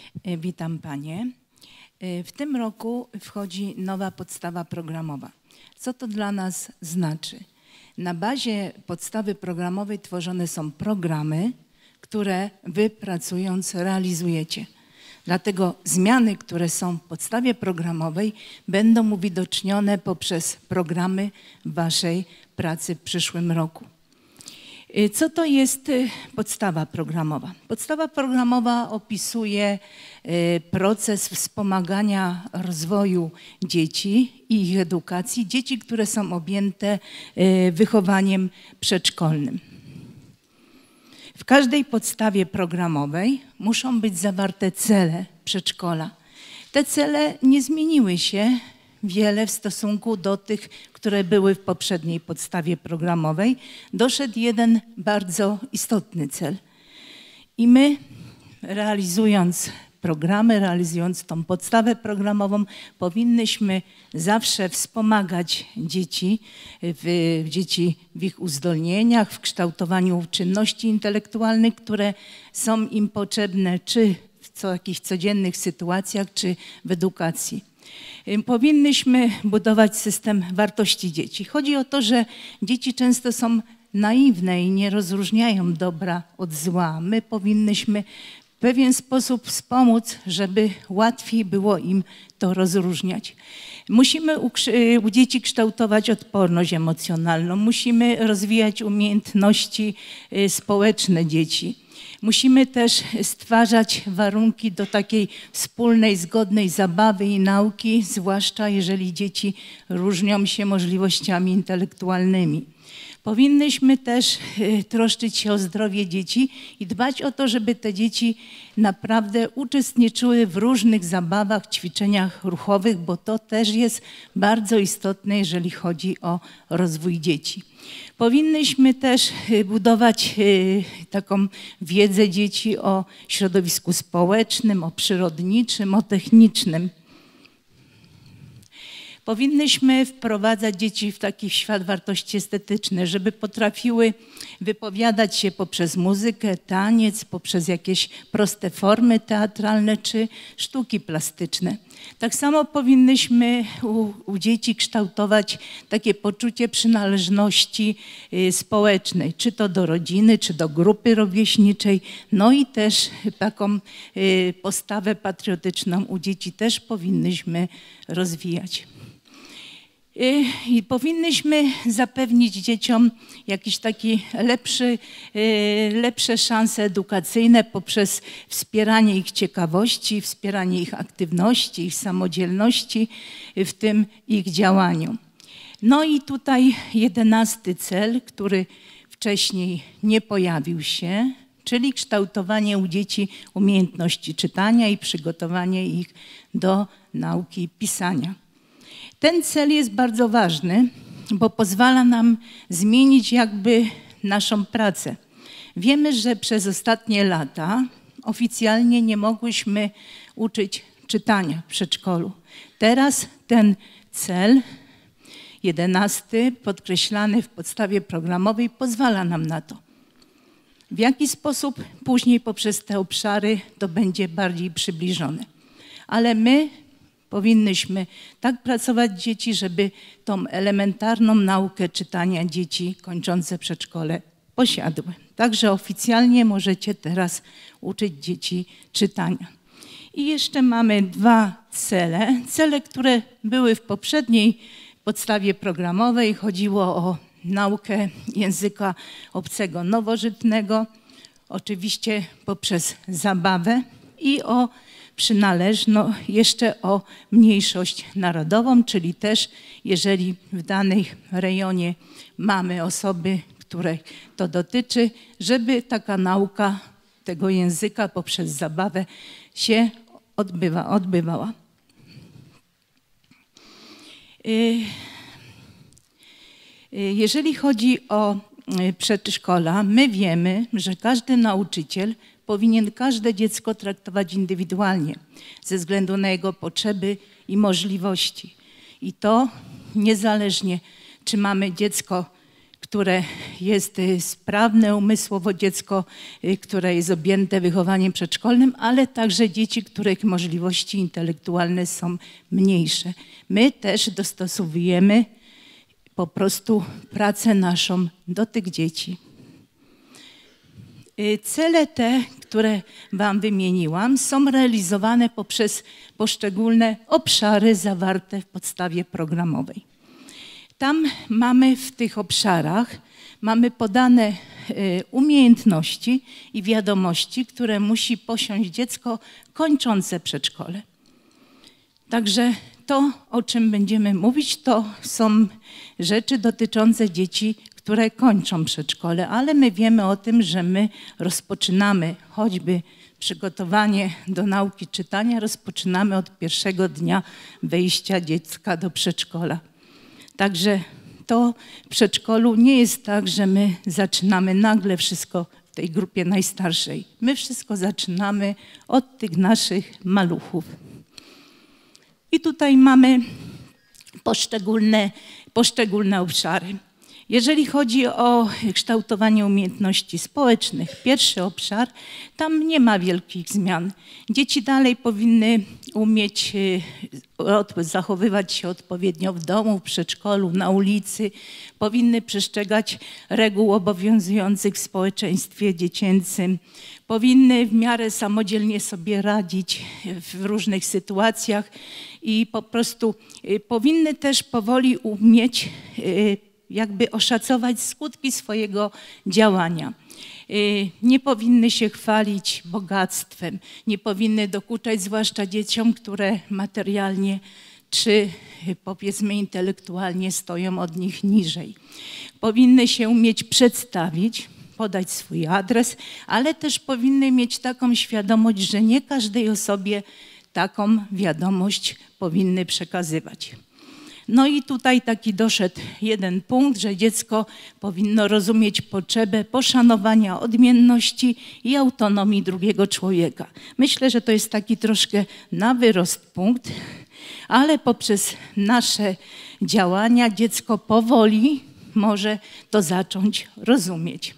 Witam Panie. W tym roku wchodzi nowa podstawa programowa. Co to dla nas znaczy? Na bazie podstawy programowej tworzone są programy, które Wy pracując realizujecie. Dlatego zmiany, które są w podstawie programowej, będą uwidocznione poprzez programy Waszej pracy w przyszłym roku. Co to jest podstawa programowa? Podstawa programowa opisuje proces wspomagania rozwoju dzieci i ich edukacji, dzieci, które są objęte wychowaniem przedszkolnym. W każdej podstawie programowej muszą być zawarte cele przedszkola. Te cele nie zmieniły się wiele w stosunku do tych, które były w poprzedniej podstawie programowej. Doszedł jeden bardzo istotny cel. I my, realizując programy, realizując tą podstawę programową, powinnyśmy zawsze wspomagać dzieci w ich uzdolnieniach, w kształtowaniu czynności intelektualnych, które są im potrzebne czy w jakichś codziennych sytuacjach, czy w edukacji. Powinnyśmy budować system wartości dzieci. Chodzi o to, że dzieci często są naiwne i nie rozróżniają dobra od zła. My powinnyśmy w pewien sposób wspomóc, żeby łatwiej było im to rozróżniać. Musimy u dzieci kształtować odporność emocjonalną, musimy rozwijać umiejętności społeczne dzieci. Musimy też stwarzać warunki do takiej wspólnej, zgodnej zabawy i nauki, zwłaszcza jeżeli dzieci różnią się możliwościami intelektualnymi. Powinnyśmy też troszczyć się o zdrowie dzieci i dbać o to, żeby te dzieci naprawdę uczestniczyły w różnych zabawach, ćwiczeniach ruchowych, bo to też jest bardzo istotne, jeżeli chodzi o rozwój dzieci. Powinnyśmy też budować taką wiedzę dzieci o środowisku społecznym, o przyrodniczym, o technicznym. Powinnyśmy wprowadzać dzieci w taki świat wartości estetycznych, żeby potrafiły wypowiadać się poprzez muzykę, taniec, poprzez jakieś proste formy teatralne czy sztuki plastyczne. Tak samo powinnyśmy u dzieci kształtować takie poczucie przynależności społecznej, czy to do rodziny, czy do grupy rówieśniczej. No i też taką postawę patriotyczną u dzieci też powinnyśmy rozwijać. I powinnyśmy zapewnić dzieciom jakieś takie lepsze szanse edukacyjne poprzez wspieranie ich ciekawości, wspieranie ich aktywności, ich samodzielności w tym ich działaniu. No i tutaj 11. cel, który wcześniej nie pojawił się, czyli kształtowanie u dzieci umiejętności czytania i przygotowanie ich do nauki pisania. Ten cel jest bardzo ważny, bo pozwala nam zmienić jakby naszą pracę. Wiemy, że przez ostatnie lata oficjalnie nie mogłyśmy uczyć czytania w przedszkolu. Teraz ten cel 11, podkreślany w podstawie programowej, pozwala nam na to. W jaki sposób później poprzez te obszary to będzie bardziej przybliżone. Ale my powinnyśmy tak pracować dzieci, żeby tą elementarną naukę czytania dzieci kończące przedszkole posiadły. Także oficjalnie możecie teraz uczyć dzieci czytania. I jeszcze mamy 2 cele. Cele, które były w poprzedniej podstawie programowej. Chodziło o naukę języka obcego nowożytnego, oczywiście poprzez zabawę i o jeszcze o mniejszość narodową, czyli też jeżeli w danym rejonie mamy osoby, których to dotyczy, żeby taka nauka tego języka poprzez zabawę się odbywała. Jeżeli chodzi o przedszkola, my wiemy, że każdy nauczyciel powinien każde dziecko traktować indywidualnie ze względu na jego potrzeby i możliwości. I to niezależnie, czy mamy dziecko, które jest sprawne umysłowo, dziecko, które jest objęte wychowaniem przedszkolnym, ale także dzieci, których możliwości intelektualne są mniejsze. My też dostosowujemy po prostu pracę naszą do tych dzieci. Cele te, które Wam wymieniłam, są realizowane poprzez poszczególne obszary zawarte w podstawie programowej. Tam mamy w tych obszarach podane umiejętności i wiadomości, które musi posiąść dziecko kończące przedszkole. Także to, o czym będziemy mówić, to są rzeczy dotyczące dzieci, które kończą przedszkole, ale my wiemy o tym, że my rozpoczynamy choćby przygotowanie do nauki czytania, rozpoczynamy od pierwszego dnia wejścia dziecka do przedszkola. Także to w przedszkolu nie jest tak, że my zaczynamy nagle wszystko w tej grupie najstarszej. My wszystko zaczynamy od tych naszych maluchów. I tutaj mamy poszczególne obszary. Jeżeli chodzi o kształtowanie umiejętności społecznych, pierwszy obszar, tam nie ma wielkich zmian. Dzieci dalej powinny umieć zachowywać się odpowiednio w domu, w przedszkolu, na ulicy, powinny przestrzegać reguł obowiązujących w społeczeństwie dziecięcym, powinny w miarę samodzielnie sobie radzić w różnych sytuacjach i po prostu powinny też powoli umieć jakby oszacować skutki swojego działania. Nie powinny się chwalić bogactwem, nie powinny dokuczać zwłaszcza dzieciom, które materialnie czy powiedzmy intelektualnie stoją od nich niżej. Powinny się umieć przedstawić, podać swój adres, ale też powinny mieć taką świadomość, że nie każdej osobie taką wiadomość powinny przekazywać. No i tutaj taki doszedł jeden punkt, że dziecko powinno rozumieć potrzebę poszanowania odmienności i autonomii drugiego człowieka. Myślę, że to jest taki troszkę na wyrost punkt, ale poprzez nasze działania dziecko powoli może to zacząć rozumieć.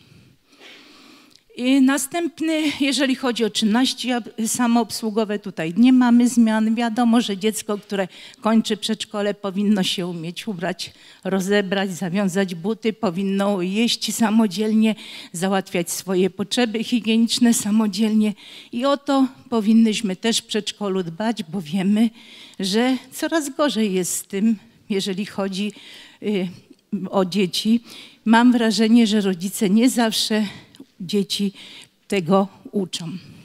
I następny, jeżeli chodzi o czynności samoobsługowe, tutaj nie mamy zmian. Wiadomo, że dziecko, które kończy przedszkole, powinno się umieć ubrać, rozebrać, zawiązać buty, powinno jeść samodzielnie, załatwiać swoje potrzeby higieniczne samodzielnie. I o to powinnyśmy też w przedszkolu dbać, bo wiemy, że coraz gorzej jest z tym, jeżeli chodzi o dzieci. Mam wrażenie, że rodzice nie zawsze dzieci tego uczą.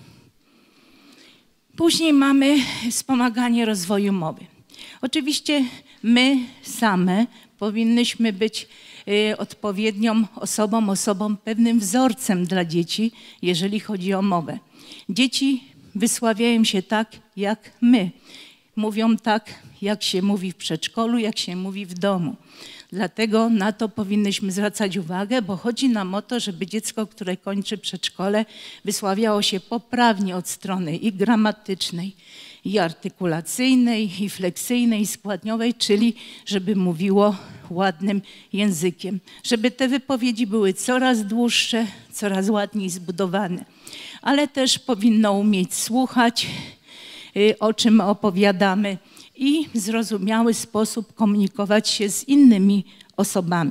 Później mamy wspomaganie rozwoju mowy. Oczywiście my same powinnyśmy być odpowiednią osobą, pewnym wzorcem dla dzieci, jeżeli chodzi o mowę. Dzieci wysławiają się tak, jak my. Mówią tak, jak się mówi w przedszkolu, jak się mówi w domu. Dlatego na to powinnyśmy zwracać uwagę, bo chodzi nam o to, żeby dziecko, które kończy przedszkole, wysławiało się poprawnie od strony i gramatycznej, i artykulacyjnej, i fleksyjnej, i składniowej, czyli żeby mówiło ładnym językiem. Żeby te wypowiedzi były coraz dłuższe, coraz ładniej zbudowane. Ale też powinno umieć słuchać, o czym opowiadamy, i w zrozumiały sposób komunikować się z innymi osobami.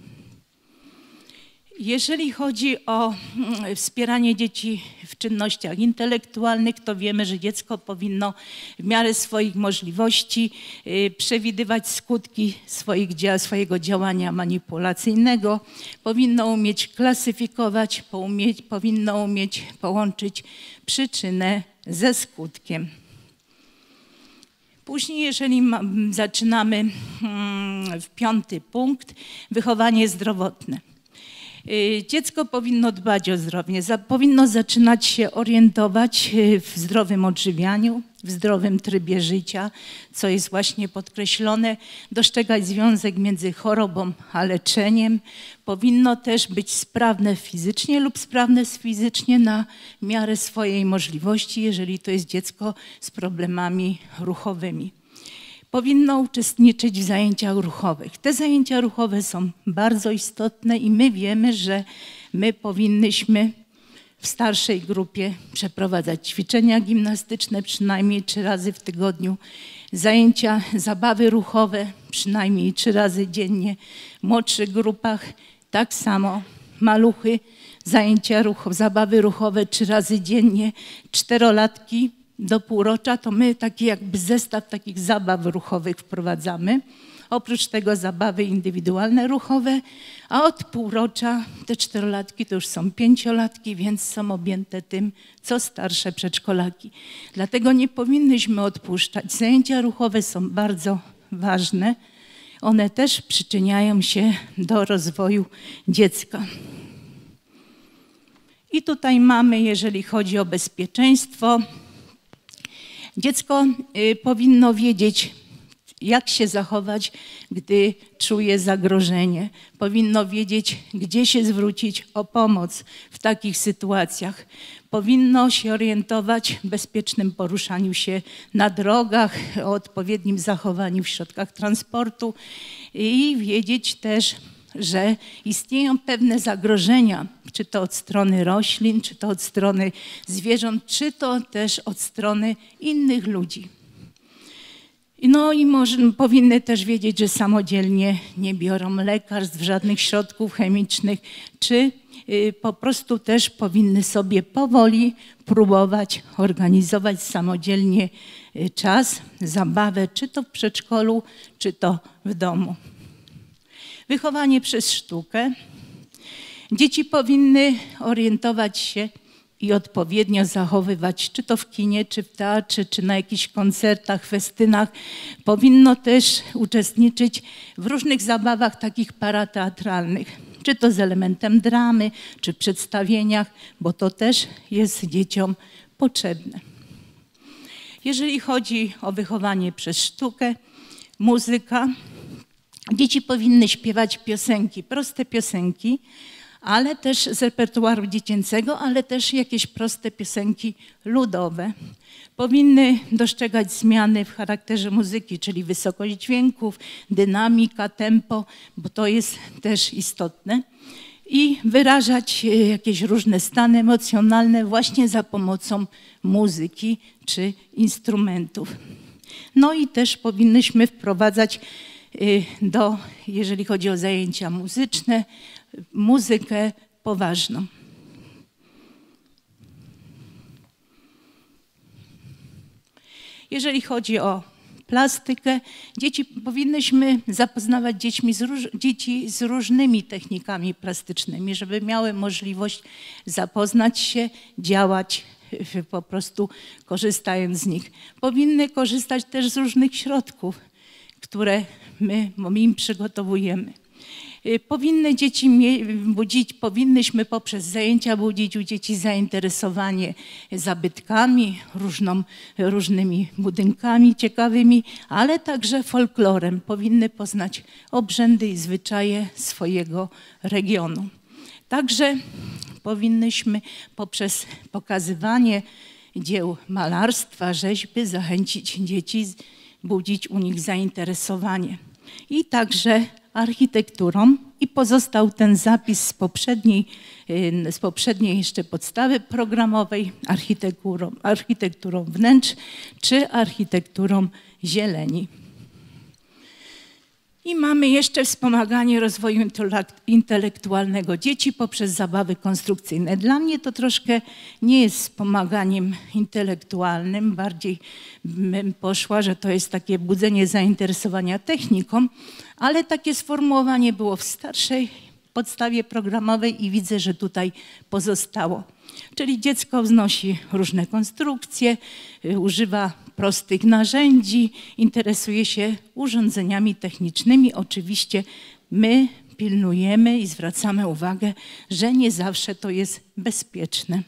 Jeżeli chodzi o wspieranie dzieci w czynnościach intelektualnych, to wiemy, że dziecko powinno w miarę swoich możliwości przewidywać skutki swojego działania manipulacyjnego, powinno umieć klasyfikować, powinno umieć połączyć przyczynę ze skutkiem. Później, jeżeli zaczynamy w 5. punkt, wychowanie zdrowotne. Dziecko powinno dbać o zdrowie, powinno zaczynać się orientować w zdrowym odżywianiu, w zdrowym trybie życia, co jest właśnie podkreślone, dostrzegać związek między chorobą a leczeniem. Powinno też być sprawne fizycznie lub sprawne fizycznie na miarę swojej możliwości, jeżeli to jest dziecko z problemami ruchowymi. powinno uczestniczyć w zajęciach ruchowych. Te zajęcia ruchowe są bardzo istotne i my wiemy, że my powinnyśmy w starszej grupie przeprowadzać ćwiczenia gimnastyczne przynajmniej 3 razy w tygodniu, zajęcia, zabawy ruchowe przynajmniej 3 razy dziennie, w młodszych grupach tak samo, maluchy, zajęcia zabawy ruchowe 3 razy dziennie, 4-latki do półrocza, to my taki jakby zestaw takich zabaw ruchowych wprowadzamy. Oprócz tego zabawy indywidualne ruchowe, a od półrocza te 4-latki to już są 5-latki, więc są objęte tym, co starsze przedszkolaki. Dlatego nie powinnyśmy odpuszczać. Zajęcia ruchowe są bardzo ważne. One też przyczyniają się do rozwoju dziecka. I tutaj mamy, jeżeli chodzi o bezpieczeństwo, dziecko powinno wiedzieć, jak się zachować, gdy czuje zagrożenie. Powinno wiedzieć, gdzie się zwrócić o pomoc w takich sytuacjach. Powinno się orientować w bezpiecznym poruszaniu się na drogach, o odpowiednim zachowaniu w środkach transportu i wiedzieć też, że istnieją pewne zagrożenia, czy to od strony roślin, czy to od strony zwierząt, czy to też od strony innych ludzi. No i powinny też wiedzieć, że samodzielnie nie biorą lekarstw, żadnych środków chemicznych, czy po prostu też powinny sobie powoli próbować organizować samodzielnie czas, zabawę, czy to w przedszkolu, czy to w domu. Wychowanie przez sztukę. Dzieci powinny orientować się i odpowiednio zachowywać, czy to w kinie, czy w teatrze, czy na jakichś koncertach, festynach. Powinno też uczestniczyć w różnych zabawach takich parateatralnych, czy to z elementem dramy, czy przedstawieniach, bo to też jest dzieciom potrzebne. Jeżeli chodzi o wychowanie przez sztukę, muzyka, dzieci powinny śpiewać piosenki, proste piosenki, ale też z repertuaru dziecięcego, ale też jakieś proste piosenki ludowe. Powinny dostrzegać zmiany w charakterze muzyki, czyli wysokość dźwięków, dynamika, tempo, bo to jest też istotne. I wyrażać jakieś różne stany emocjonalne właśnie za pomocą muzyki czy instrumentów. No i też powinnyśmy wprowadzać jeżeli chodzi o zajęcia muzyczne, muzykę poważną. Jeżeli chodzi o plastykę, powinnyśmy zapoznawać dzieci z różnymi technikami plastycznymi, żeby miały możliwość zapoznać się, działać po prostu korzystając z nich. Powinny korzystać też z różnych środków, które my im przygotowujemy. Powinnyśmy poprzez zajęcia budzić u dzieci zainteresowanie zabytkami, różnymi budynkami ciekawymi, ale także folklorem. Powinny poznać obrzędy i zwyczaje swojego regionu. Także powinnyśmy poprzez pokazywanie dzieł malarstwa, rzeźby zachęcić dzieci, budzić u nich zainteresowanie. I także architekturą i pozostał ten zapis z poprzedniej jeszcze podstawy programowej, architekturą wnętrz czy architekturą zieleni. I mamy jeszcze wspomaganie rozwoju intelektualnego dzieci poprzez zabawy konstrukcyjne. Dla mnie to troszkę nie jest wspomaganiem intelektualnym, bardziej bym poszła, że to jest takie budzenie zainteresowania techniką, ale takie sformułowanie było w starszej podstawie programowej i widzę, że tutaj pozostało. Czyli dziecko wznosi różne konstrukcje, używa prostych narzędzi, interesuje się urządzeniami technicznymi. Oczywiście my pilnujemy i zwracamy uwagę, że nie zawsze to jest bezpieczne.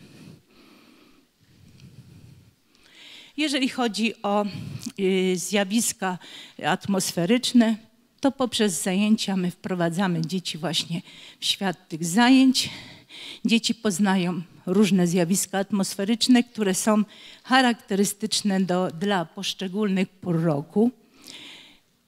Jeżeli chodzi o zjawiska atmosferyczne, to poprzez zajęcia my wprowadzamy dzieci właśnie w świat tych zajęć. Dzieci poznają różne zjawiska atmosferyczne, które są charakterystyczne dla poszczególnych pór roku.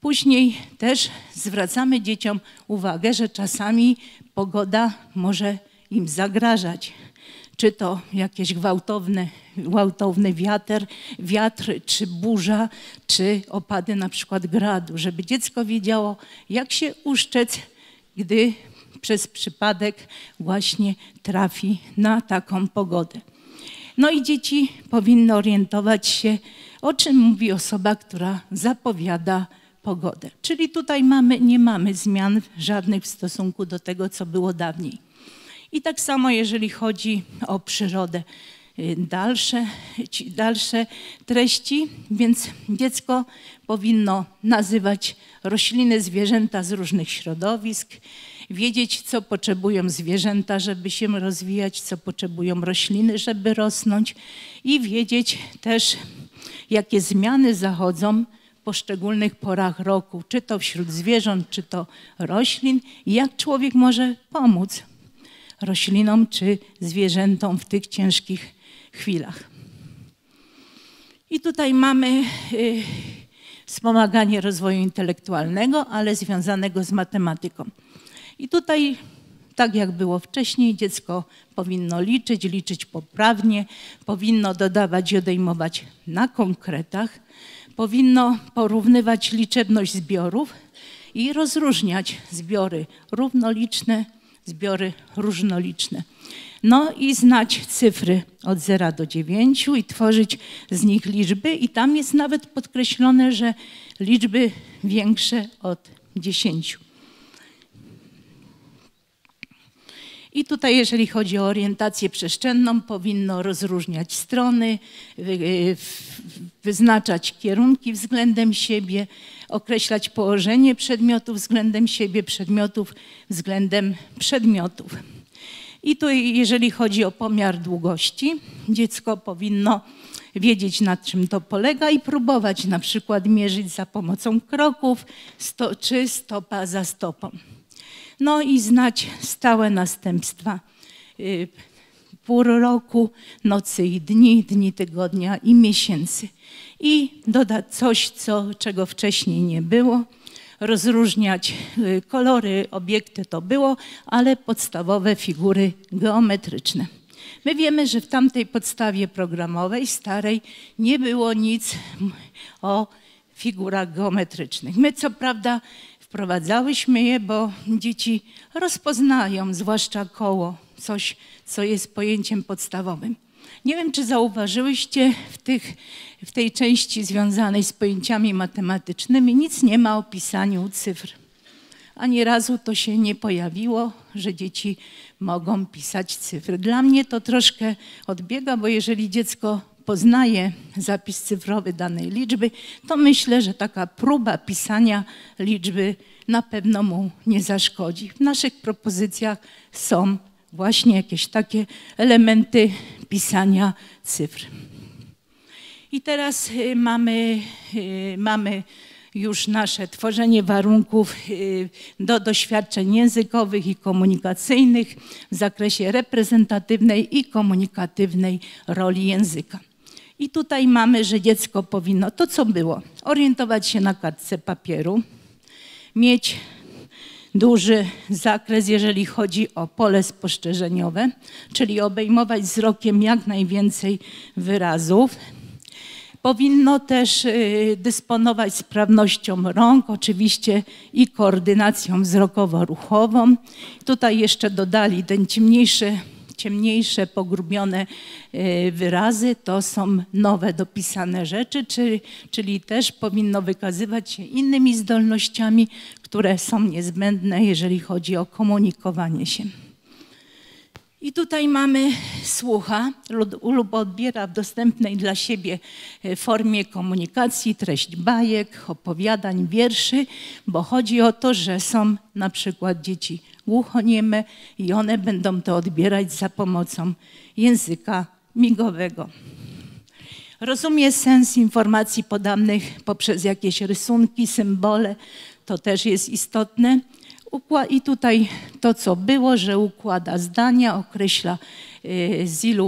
Później też zwracamy dzieciom uwagę, że czasami pogoda może im zagrażać. Czy to jakieś gwałtowny wiatr, czy burza, czy opady na przykład gradu, żeby dziecko wiedziało, jak się uszczec, gdy przez przypadek właśnie trafi na taką pogodę. No i dzieci powinny orientować się, o czym mówi osoba, która zapowiada pogodę. Czyli tutaj nie mamy zmian żadnych w stosunku do tego, co było dawniej. I tak samo jeżeli chodzi o przyrodę, dalsze treści, więc dziecko powinno nazywać rośliny, zwierzęta z różnych środowisk, wiedzieć, co potrzebują zwierzęta, żeby się rozwijać, co potrzebują rośliny, żeby rosnąć i wiedzieć też, jakie zmiany zachodzą w poszczególnych porach roku, czy to wśród zwierząt, czy to roślin i jak człowiek może pomóc roślinom czy zwierzętom w tych ciężkich chwilach. I tutaj mamy wspomaganie rozwoju intelektualnego, ale związanego z matematyką. I tutaj, tak jak było wcześniej, dziecko powinno liczyć poprawnie, powinno dodawać i odejmować na konkretach, powinno porównywać liczebność zbiorów i rozróżniać zbiory równoliczne, zbiory różnoliczne. No i znać cyfry od 0 do 9 i tworzyć z nich liczby i tam jest nawet podkreślone, że liczby większe od 10. I tutaj, jeżeli chodzi o orientację przestrzenną, powinno rozróżniać strony, wyznaczać kierunki względem siebie, określać położenie przedmiotów względem siebie, przedmiotów względem przedmiotów. I tu, jeżeli chodzi o pomiar długości, dziecko powinno wiedzieć, na czym to polega i próbować na przykład mierzyć za pomocą kroków czy stopa za stopą. No i znać stałe następstwa pór roku, nocy i dni, dni tygodnia i miesięcy. I dodać coś, czego wcześniej nie było, rozróżniać kolory, obiekty to było, ale podstawowe figury geometryczne. My wiemy, że w tamtej podstawie programowej, starej, nie było nic o figurach geometrycznych. My co prawda wprowadzałyśmy je, bo dzieci rozpoznają, zwłaszcza koło, coś, co jest pojęciem podstawowym. Nie wiem, czy zauważyłyście w tej części związanej z pojęciami matematycznymi, nic nie ma o pisaniu cyfr. Ani razu to się nie pojawiło, że dzieci mogą pisać cyfry. Dla mnie to troszkę odbiega, bo jeżeli dziecko poznaje zapis cyfrowy danej liczby, to myślę, że taka próba pisania liczby na pewno mu nie zaszkodzi. W naszych propozycjach są właśnie jakieś takie elementy pisania cyfr. I teraz mamy już nasze tworzenie warunków do doświadczeń językowych i komunikacyjnych w zakresie reprezentatywnej i komunikatywnej roli języka. I tutaj mamy, że dziecko powinno, to co było, orientować się na kartce papieru, mieć duży zakres, jeżeli chodzi o pole spostrzeżeniowe, czyli obejmować wzrokiem jak najwięcej wyrazów. Powinno też dysponować sprawnością rąk, oczywiście i koordynacją wzrokowo-ruchową. Tutaj jeszcze dodali ten ciemniejsze, pogrubione wyrazy, to są nowe dopisane rzeczy, czyli też powinno wykazywać się innymi zdolnościami, które są niezbędne, jeżeli chodzi o komunikowanie się. I tutaj mamy słucha lub odbiera w dostępnej dla siebie formie komunikacji treść bajek, opowiadań, wierszy, bo chodzi o to, że są na przykład dzieci głuchonieme i one będą to odbierać za pomocą języka migowego. Rozumie sens informacji podanych poprzez jakieś rysunki, symbole, to też jest istotne. I tutaj to, co było, że układa zdania, określa z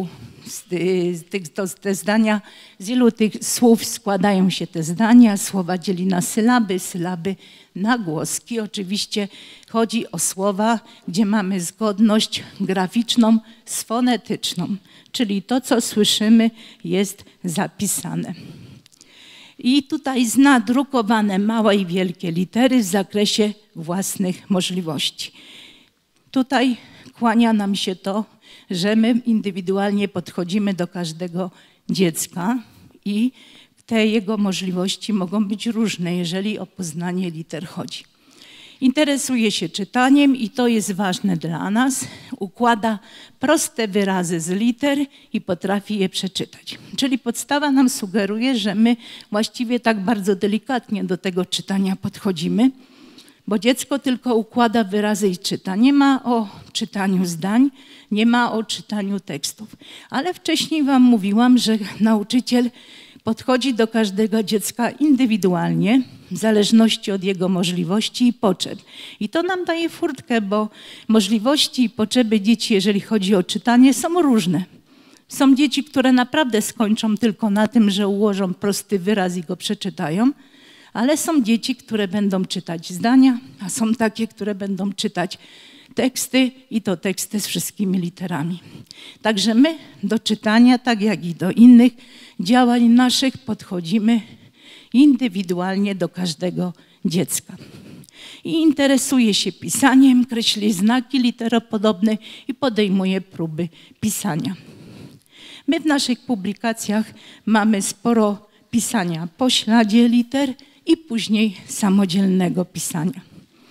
te zdania, z ilu tych słów składają się te zdania, słowa dzieli na sylaby, sylaby na głoski. Oczywiście chodzi o słowa, gdzie mamy zgodność graficzną z fonetyczną, czyli to, co słyszymy, jest zapisane. I tutaj nadrukowane małe i wielkie litery w zakresie własnych możliwości. Tutaj kłania nam się to, że my indywidualnie podchodzimy do każdego dziecka i te jego możliwości mogą być różne, jeżeli o poznanie liter chodzi. Interesuje się czytaniem i to jest ważne dla nas. Układa proste wyrazy z liter i potrafi je przeczytać. Czyli podstawa nam sugeruje, że my właściwie tak bardzo delikatnie do tego czytania podchodzimy, bo dziecko tylko układa wyrazy i czyta. Nie ma o czytaniu zdań, nie ma o czytaniu tekstów. Ale wcześniej wam mówiłam, że nauczyciel podchodzi do każdego dziecka indywidualnie, w zależności od jego możliwości i potrzeb. I to nam daje furtkę, bo możliwości i potrzeby dzieci, jeżeli chodzi o czytanie, są różne. Są dzieci, które naprawdę skończą tylko na tym, że ułożą prosty wyraz i go przeczytają, ale są dzieci, które będą czytać zdania, a są takie, które będą czytać teksty i to teksty z wszystkimi literami. Także my do czytania, tak jak i do innych działań naszych, podchodzimy indywidualnie do każdego dziecka. I interesuje się pisaniem, kreśli znaki literopodobne i podejmuje próby pisania. My w naszych publikacjach mamy sporo pisania po śladzie liter i później samodzielnego pisania.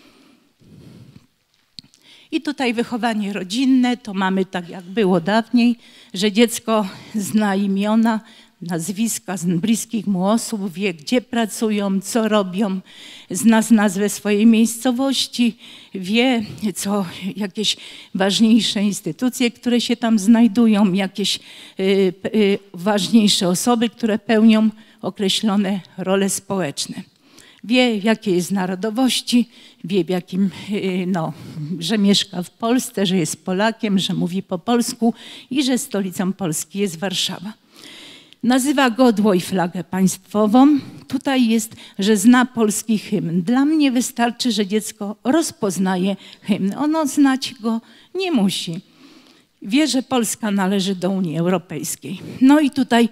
I tutaj wychowanie rodzinne, to mamy tak jak było dawniej, że dziecko zna imiona, nazwiska z bliskich mu osób, wie gdzie pracują, co robią, zna nazwę swojej miejscowości, wie co jakieś ważniejsze instytucje, które się tam znajdują, jakieś ważniejsze osoby, które pełnią określone role społeczne. Wie, jakiej jest narodowości, wie, w jakim, że mieszka w Polsce, że jest Polakiem, że mówi po polsku i że stolicą Polski jest Warszawa. Nazywa godło i flagę państwową. Tutaj jest, że zna polski hymn. Dla mnie wystarczy, że dziecko rozpoznaje hymn. Ono znać go nie musi. Wie, że Polska należy do Unii Europejskiej. No i tutaj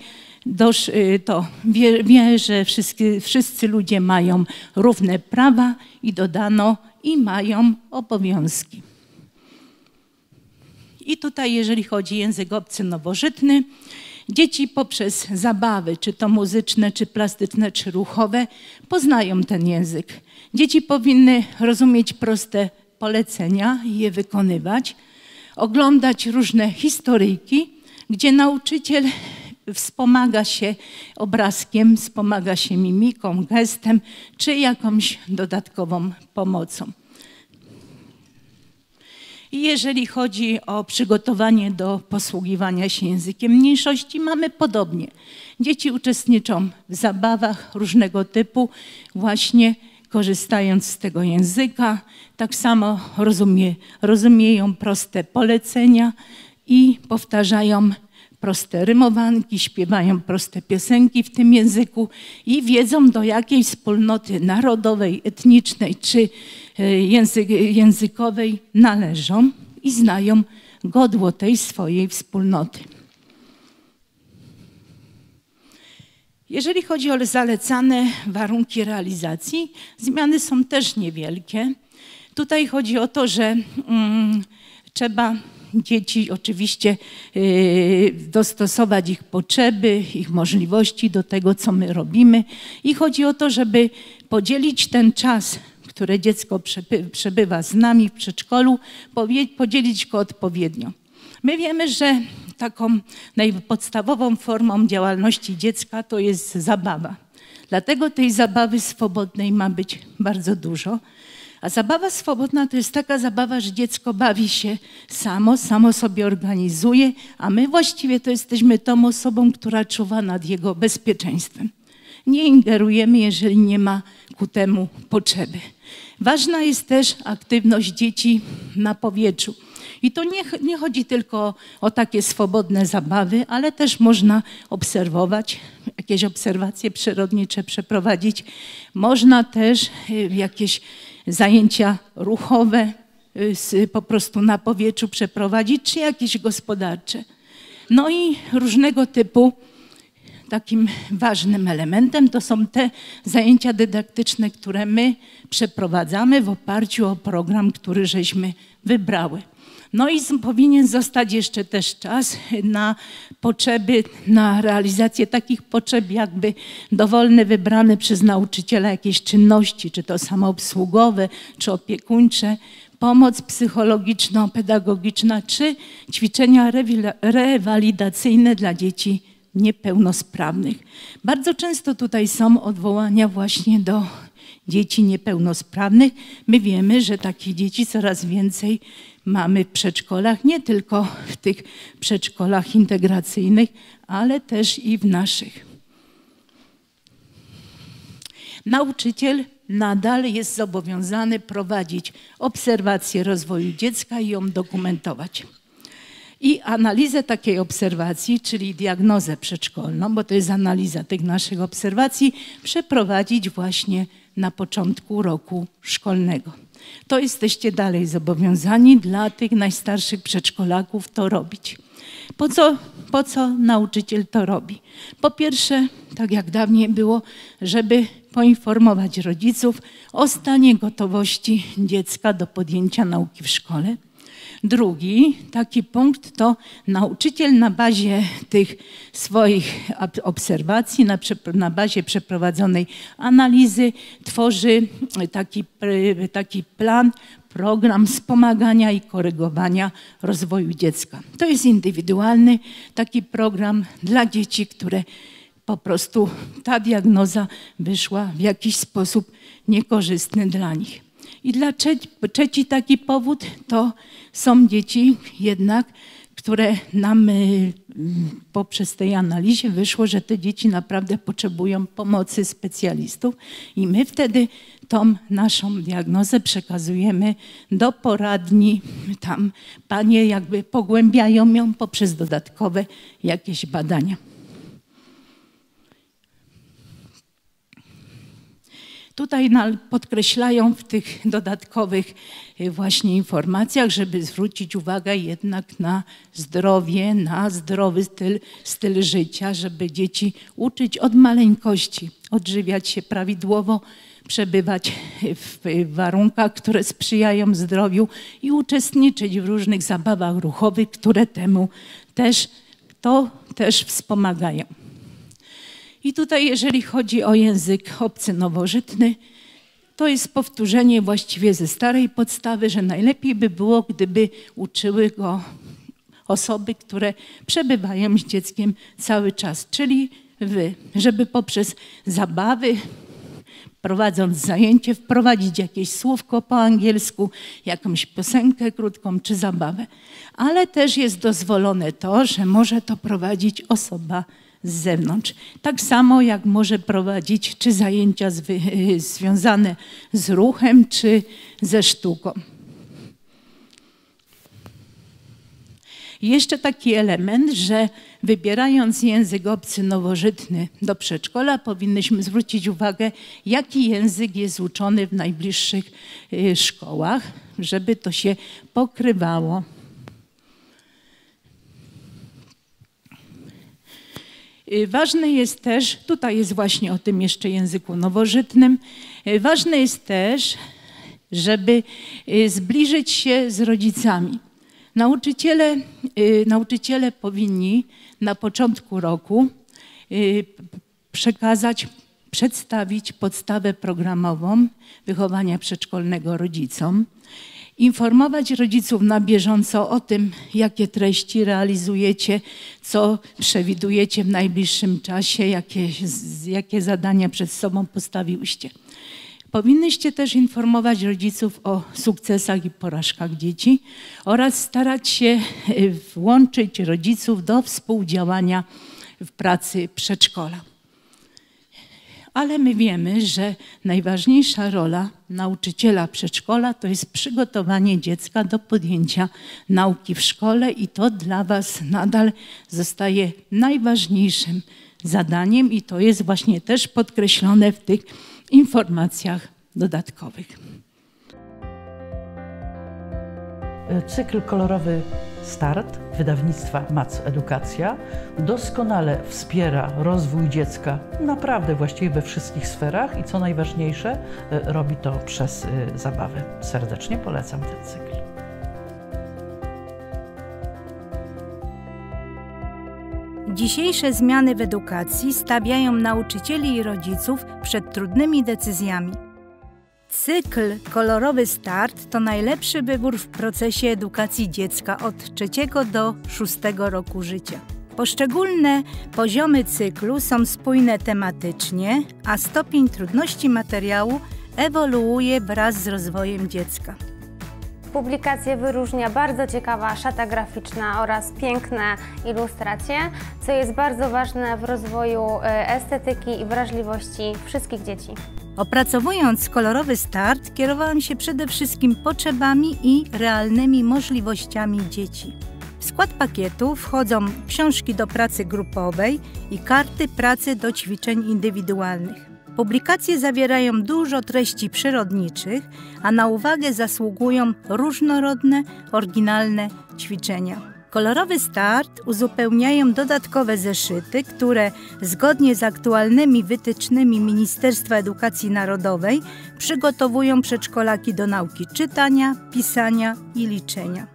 wie, że wszyscy ludzie mają równe prawa i dodano i mają obowiązki. I tutaj, jeżeli chodzi o język obcy nowożytny, dzieci poprzez zabawy, czy to muzyczne, czy plastyczne, czy ruchowe, poznają ten język. Dzieci powinny rozumieć proste polecenia i je wykonywać, oglądać różne historyjki, gdzie nauczyciel wspomaga się obrazkiem, wspomaga się mimiką, gestem, czy jakąś dodatkową pomocą. I jeżeli chodzi o przygotowanie do posługiwania się językiem mniejszości, mamy podobnie. Dzieci uczestniczą w zabawach różnego typu, właśnie korzystając z tego języka. Tak samo rozumieją proste polecenia i powtarzają proste rymowanki, śpiewają proste piosenki w tym języku i wiedzą, do jakiej wspólnoty narodowej, etnicznej czy językowej należą i znają godło tej swojej wspólnoty. Jeżeli chodzi o zalecane warunki realizacji, zmiany są też niewielkie. Tutaj chodzi o to, że trzeba dzieci oczywiście dostosować ich potrzeby, ich możliwości do tego, co my robimy. I chodzi o to, żeby podzielić ten czas, które dziecko przebywa z nami w przedszkolu, podzielić go odpowiednio. My wiemy, że taką najpodstawową formą działalności dziecka to jest zabawa. Dlatego tej zabawy swobodnej ma być bardzo dużo. A zabawa swobodna to jest taka zabawa, że dziecko bawi się samo sobie organizuje, a my właściwie to jesteśmy tą osobą, która czuwa nad jego bezpieczeństwem. Nie ingerujemy, jeżeli nie ma ku temu potrzeby. Ważna jest też aktywność dzieci na powietrzu. I to nie chodzi tylko o takie swobodne zabawy, ale też można obserwować, jakieś obserwacje przyrodnicze przeprowadzić. Można też jakieś zajęcia ruchowe po prostu na powietrzu przeprowadzić, czy jakieś gospodarcze. No i różnego typu takim ważnym elementem to są te zajęcia dydaktyczne, które my przeprowadzamy w oparciu o program, który żeśmy wybrały. No i powinien zostać jeszcze też czas na potrzeby, na realizację takich potrzeb jakby dowolne, wybrane przez nauczyciela jakieś czynności, czy to samoobsługowe, czy opiekuńcze, pomoc psychologiczno-pedagogiczna, czy ćwiczenia rewalidacyjne dla dzieci niepełnosprawnych. Bardzo często tutaj są odwołania właśnie do dzieci niepełnosprawnych. My wiemy, że takich dzieci coraz więcej mamy w przedszkolach, nie tylko w tych przedszkolach integracyjnych, ale też i w naszych. Nauczyciel nadal jest zobowiązany prowadzić obserwację rozwoju dziecka i ją dokumentować. I analizę takiej obserwacji, czyli diagnozę przedszkolną, bo to jest analiza tych naszych obserwacji, przeprowadzić właśnie na początku roku szkolnego. To jesteście dalej zobowiązani dla tych najstarszych przedszkolaków to robić. Po co nauczyciel to robi? Po pierwsze, tak jak dawniej było, żeby poinformować rodziców o stanie gotowości dziecka do podjęcia nauki w szkole. Drugi taki punkt to nauczyciel na bazie tych swoich obserwacji, na bazie przeprowadzonej analizy tworzy taki plan, program wspomagania i korygowania rozwoju dziecka. To jest indywidualny taki program dla dzieci, które po prostu ta diagnoza wyszła w jakiś sposób niekorzystny dla nich. I trzeci taki powód to są dzieci jednak, które nam poprzez tej analizie wyszło, że te dzieci naprawdę potrzebują pomocy specjalistów i my wtedy tą naszą diagnozę przekazujemy do poradni. Tam panie jakby pogłębiają ją poprzez dodatkowe jakieś badania. Tutaj podkreślają w tych dodatkowych właśnie informacjach, żeby zwrócić uwagę jednak na zdrowie, na zdrowy styl życia, żeby dzieci uczyć od maleńkości, odżywiać się prawidłowo, przebywać w warunkach, które sprzyjają zdrowiu i uczestniczyć w różnych zabawach ruchowych, które temu też wspomagają. I tutaj, jeżeli chodzi o język obcy nowożytny, to jest powtórzenie właściwie ze starej podstawy, że najlepiej by było, gdyby uczyły go osoby, które przebywają z dzieckiem cały czas, czyli wy, żeby poprzez zabawy, prowadząc zajęcie, wprowadzić jakieś słówko po angielsku, jakąś piosenkę krótką czy zabawę. Ale też jest dozwolone to, że może to prowadzić osoba z zewnątrz. Tak samo jak może prowadzić czy zajęcia związane z ruchem, czy ze sztuką. I jeszcze taki element, że wybierając język obcy nowożytny do przedszkola, powinnyśmy zwrócić uwagę, jaki język jest uczony w najbliższych szkołach, żeby to się pokrywało. Ważne jest też, tutaj jest właśnie o tym jeszcze języku nowożytnym, ważne jest też, żeby zbliżyć się z rodzicami. Nauczyciele powinni na początku roku przedstawić podstawę programową wychowania przedszkolnego rodzicom, informować rodziców na bieżąco o tym, jakie treści realizujecie, co przewidujecie w najbliższym czasie, jakie zadania przed sobą postawiłyście. Powinnyście też informować rodziców o sukcesach i porażkach dzieci oraz starać się włączyć rodziców do współdziałania w pracy przedszkola. ale my wiemy, że najważniejsza rola nauczyciela przedszkola to jest przygotowanie dziecka do podjęcia nauki w szkole i to dla Was nadal zostaje najważniejszym zadaniem i to jest właśnie też podkreślone w tych informacjach dodatkowych. Cykl kolorowy Start wydawnictwa MAC Edukacja doskonale wspiera rozwój dziecka naprawdę właściwie we wszystkich sferach i co najważniejsze robi to przez zabawę. Serdecznie polecam ten cykl. Dzisiejsze zmiany w edukacji stawiają nauczycieli i rodziców przed trudnymi decyzjami. Cykl kolorowy Start to najlepszy wybór w procesie edukacji dziecka od 3. do 6. roku życia. Poszczególne poziomy cyklu są spójne tematycznie, a stopień trudności materiału ewoluuje wraz z rozwojem dziecka. Publikację wyróżnia bardzo ciekawa szata graficzna oraz piękne ilustracje, co jest bardzo ważne w rozwoju estetyki i wrażliwości wszystkich dzieci. Opracowując kolorowy Start, kierowałam się przede wszystkim potrzebami i realnymi możliwościami dzieci. W skład pakietu wchodzą książki do pracy grupowej i karty pracy do ćwiczeń indywidualnych. Publikacje zawierają dużo treści przyrodniczych, a na uwagę zasługują różnorodne, oryginalne ćwiczenia. Kolorowy Start uzupełniają dodatkowe zeszyty, które zgodnie z aktualnymi wytycznymi Ministerstwa Edukacji Narodowej przygotowują przedszkolaki do nauki czytania, pisania i liczenia.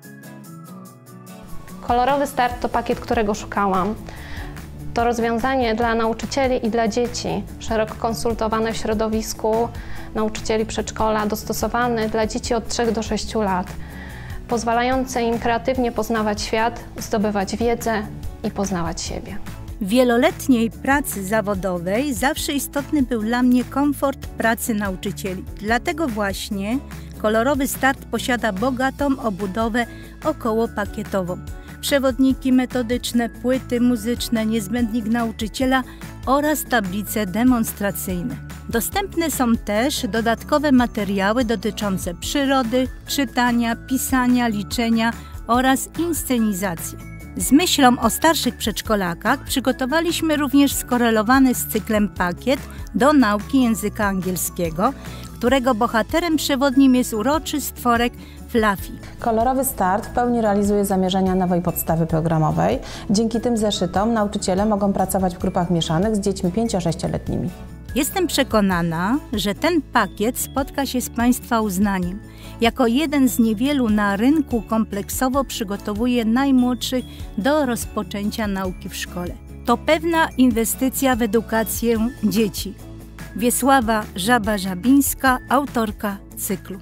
Kolorowy Start to pakiet, którego szukałam. To rozwiązanie dla nauczycieli i dla dzieci, szeroko konsultowane w środowisku nauczycieli przedszkola, dostosowane dla dzieci od 3 do 6 lat, pozwalające im kreatywnie poznawać świat, zdobywać wiedzę i poznawać siebie. W wieloletniej pracy zawodowej zawsze istotny był dla mnie komfort pracy nauczycieli. Dlatego właśnie kolorowy Start posiada bogatą obudowę okołopakietową. Przewodniki metodyczne, płyty muzyczne, niezbędnik nauczyciela oraz tablice demonstracyjne. Dostępne są też dodatkowe materiały dotyczące przyrody, czytania, pisania, liczenia oraz inscenizacji. Z myślą o starszych przedszkolakach przygotowaliśmy również skorelowany z cyklem pakiet do nauki języka angielskiego, którego bohaterem przewodnim jest uroczy stworek Fluffy. Kolorowy Start w pełni realizuje zamierzenia nowej podstawy programowej. Dzięki tym zeszytom nauczyciele mogą pracować w grupach mieszanych z dziećmi 5–6-letnimi. Jestem przekonana, że ten pakiet spotka się z Państwa uznaniem. Jako jeden z niewielu na rynku kompleksowo przygotowuje najmłodszych do rozpoczęcia nauki w szkole. To pewna inwestycja w edukację dzieci. Wiesława Żaba-Żabińska, autorka cyklu.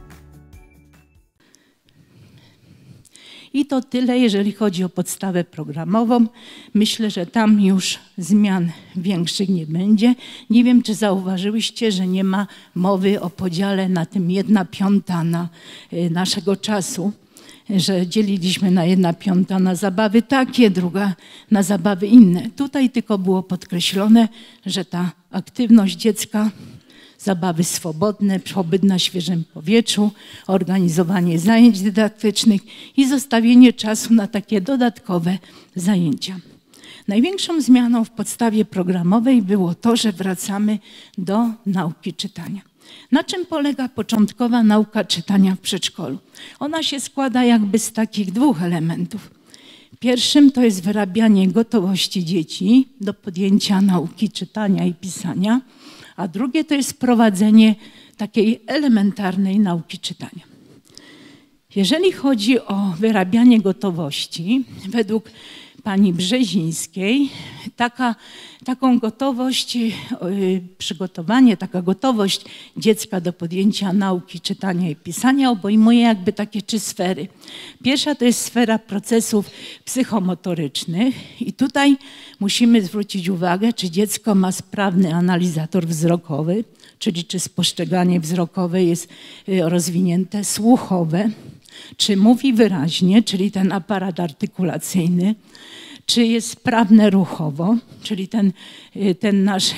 I to tyle, jeżeli chodzi o podstawę programową. Myślę, że tam już zmian większych nie będzie. Nie wiem, czy zauważyłyście, że nie ma mowy o podziale na tym 1/5 naszego czasu, że dzieliliśmy na 1/5 na zabawy takie, druga na zabawy inne. Tutaj tylko było podkreślone, że ta aktywność dziecka, zabawy swobodne, pobyt na świeżym powietrzu, organizowanie zajęć dydaktycznych i zostawienie czasu na takie dodatkowe zajęcia. Największą zmianą w podstawie programowej było to, że wracamy do nauki czytania. Na czym polega początkowa nauka czytania w przedszkolu? Ona się składa jakby z takich 2 elementów. Pierwszym to jest wyrabianie gotowości dzieci do podjęcia nauki czytania i pisania, a drugie to jest prowadzenie takiej elementarnej nauki czytania. Jeżeli chodzi o wyrabianie gotowości, według pani Brzezińskiej, taką gotowość, przygotowanie, taka gotowość dziecka do podjęcia nauki czytania i pisania obejmuje jakby takie 3 sfery. Pierwsza to jest sfera procesów psychomotorycznych i tutaj musimy zwrócić uwagę, czy dziecko ma sprawny analizator wzrokowy, czyli czy spostrzeganie wzrokowe jest rozwinięte, słuchowe, czy mówi wyraźnie, czyli ten aparat artykulacyjny, czy jest sprawne ruchowo, czyli ten nasz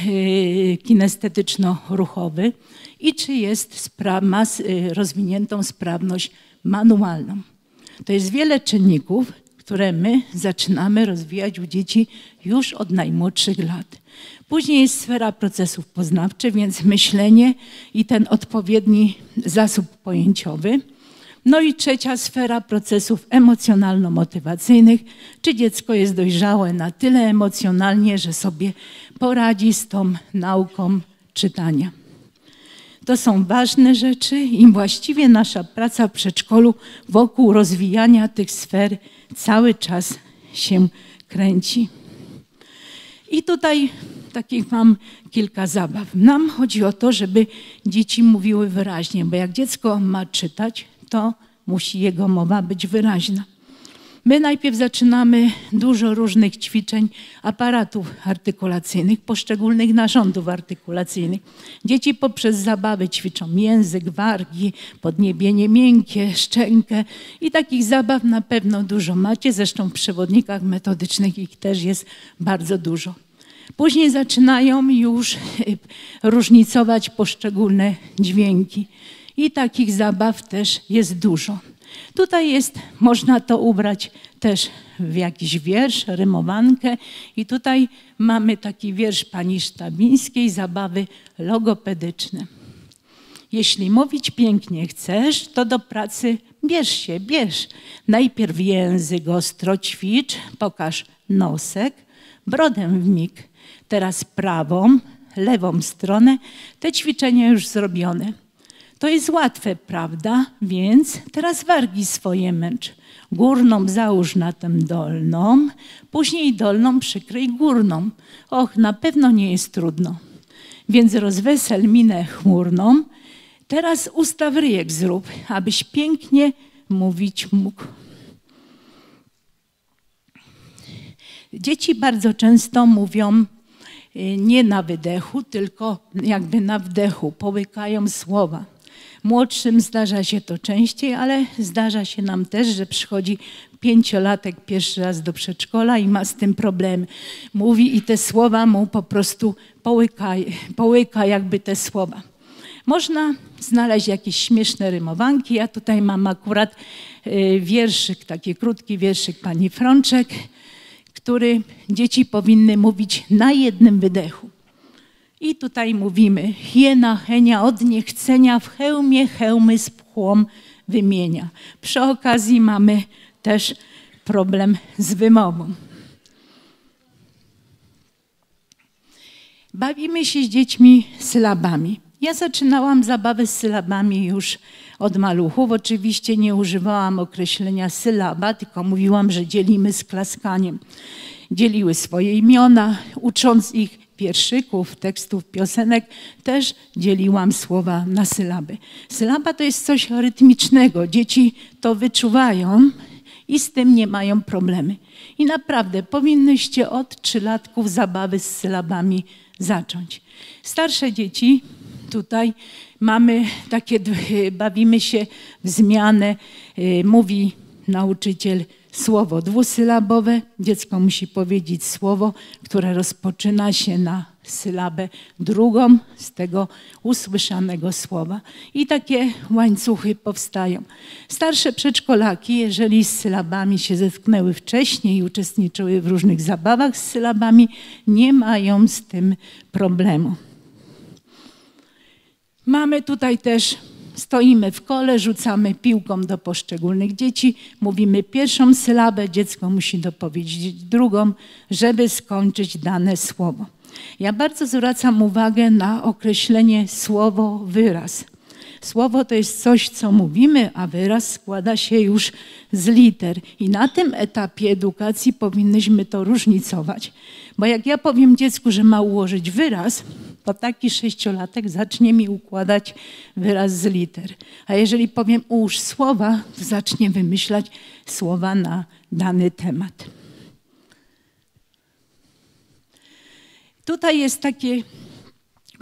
kinestetyczno-ruchowy i czy ma rozwiniętą sprawność manualną. To jest wiele czynników, które my zaczynamy rozwijać u dzieci już od najmłodszych lat. Później jest sfera procesów poznawczych, więc myślenie i ten odpowiedni zasób pojęciowy. No i trzecia sfera procesów emocjonalno-motywacyjnych, czy dziecko jest dojrzałe na tyle emocjonalnie, że sobie poradzi z tą nauką czytania. To są ważne rzeczy i właściwie nasza praca w przedszkolu wokół rozwijania tych sfer cały czas się kręci. I tutaj takich mam kilka zabaw. Nam chodzi o to, żeby dzieci mówiły wyraźnie, bo jak dziecko ma czytać, to musi jego mowa być wyraźna. My najpierw zaczynamy dużo różnych ćwiczeń aparatów artykulacyjnych, poszczególnych narządów artykulacyjnych. Dzieci poprzez zabawy ćwiczą język, wargi, podniebienie miękkie, szczękę i takich zabaw na pewno dużo macie. Zresztą w przewodnikach metodycznych ich też jest bardzo dużo. Później zaczynają już różnicować poszczególne dźwięki i takich zabaw też jest dużo. Tutaj można to ubrać też w jakiś wiersz, rymowankę i tutaj mamy taki wiersz pani Sztabińskiej, zabawy logopedyczne. Jeśli mówić pięknie chcesz, to do pracy bierz się, bierz. Najpierw język ostro ćwicz, pokaż nosek, brodę w mig. Teraz prawą, lewą stronę, te ćwiczenia już zrobione. To jest łatwe, prawda? Więc teraz wargi swoje męcz. Górną załóż na tę dolną, później dolną przykryj górną. Och, na pewno nie jest trudno. Więc rozwesel minę chmurną. Teraz ustaw ryjek zrób, abyś pięknie mówić mógł. Dzieci bardzo często mówią nie na wydechu, tylko jakby na wdechu, połykają słowa. Młodszym zdarza się to częściej, ale zdarza się nam też, że przychodzi 5-latek pierwszy raz do przedszkola i ma z tym problem. Mówi i te słowa mu po prostu połyka jakby te słowa. Można znaleźć jakieś śmieszne rymowanki. Ja tutaj mam akurat wierszyk, taki krótki wierszyk pani Frączek, który dzieci powinny mówić na jednym wydechu. I tutaj mówimy, hiena, henia od niechcenia w hełmie hełmy z pchłą wymienia. Przy okazji mamy też problem z wymową. Bawimy się z dziećmi sylabami. Ja zaczynałam zabawę z sylabami już od maluchów. Oczywiście nie używałam określenia sylaba, tylko mówiłam, że dzielimy z klaskaniem. Dzieliły swoje imiona, ucząc ich wierszyków, tekstów, piosenek, też dzieliłam słowa na sylaby. Sylaba to jest coś rytmicznego. Dzieci to wyczuwają i z tym nie mają problemy. I naprawdę powinnyście od 3-latków zabawy z sylabami zacząć. Starsze dzieci, tutaj mamy takie, bawimy się w zmianę, mówi nauczyciel słowo dwusylabowe. Dziecko musi powiedzieć słowo, które rozpoczyna się na sylabę drugą z tego usłyszanego słowa. I takie łańcuchy powstają. Starsze przedszkolaki, jeżeli z sylabami się zetknęły wcześniej i uczestniczyły w różnych zabawach z sylabami, nie mają z tym problemu. Mamy tutaj też, stoimy w kole, rzucamy piłką do poszczególnych dzieci, mówimy pierwszą sylabę, dziecko musi dopowiedzieć drugą, żeby skończyć dane słowo. Ja bardzo zwracam uwagę na określenie słowo, wyraz. Słowo to jest coś, co mówimy, a wyraz składa się już z liter. I na tym etapie edukacji powinnyśmy to różnicować. Bo jak ja powiem dziecku, że ma ułożyć wyraz, to taki 6-latek zacznie mi układać wyraz z liter. A jeżeli powiem ułóż słowa, to zacznie wymyślać słowa na dany temat. Tutaj jest takie,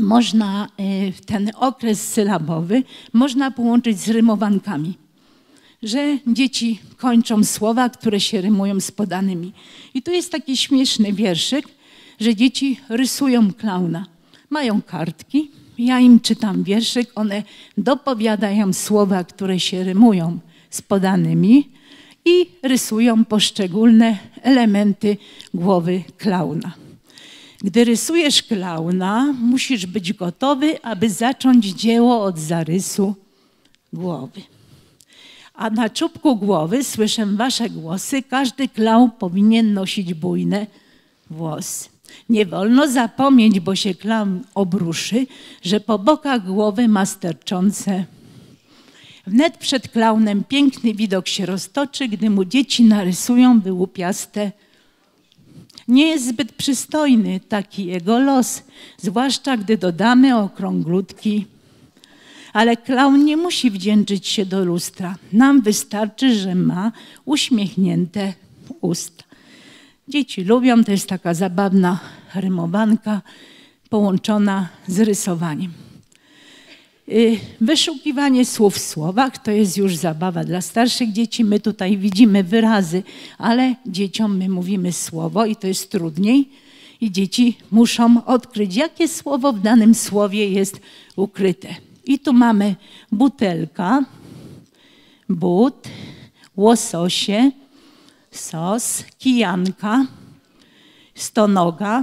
można ten okres sylabowy można połączyć z rymowankami. że dzieci kończą słowa, które się rymują z podanymi. I tu jest taki śmieszny wierszyk, że dzieci rysują klauna. Mają kartki, ja im czytam wierszyk, one dopowiadają słowa, które się rymują z podanymi i rysują poszczególne elementy głowy klauna. Gdy rysujesz klauna, musisz być gotowy, aby zacząć dzieło od zarysu głowy. A na czubku głowy słyszę wasze głosy, każdy klaun powinien nosić bujne włosy. Nie wolno zapomnieć, bo się klaun obruszy, że po bokach głowy ma sterczące. Wnet przed klaunem piękny widok się roztoczy, gdy mu dzieci narysują wyłupiaste. Nie jest zbyt przystojny taki jego los, zwłaszcza gdy dodamy okrąglutki. Ale klaun nie musi wdzięczyć się do lustra. Nam wystarczy, że ma uśmiechnięte usta. Dzieci lubią, to jest taka zabawna rymowanka połączona z rysowaniem. Wyszukiwanie słów w słowach to jest już zabawa dla starszych dzieci. My tutaj widzimy wyrazy, ale dzieciom my mówimy słowo i to jest trudniej. I dzieci muszą odkryć, jakie słowo w danym słowie jest ukryte. I tu mamy butelka, but, łososie, sos, kijanka, stonoga,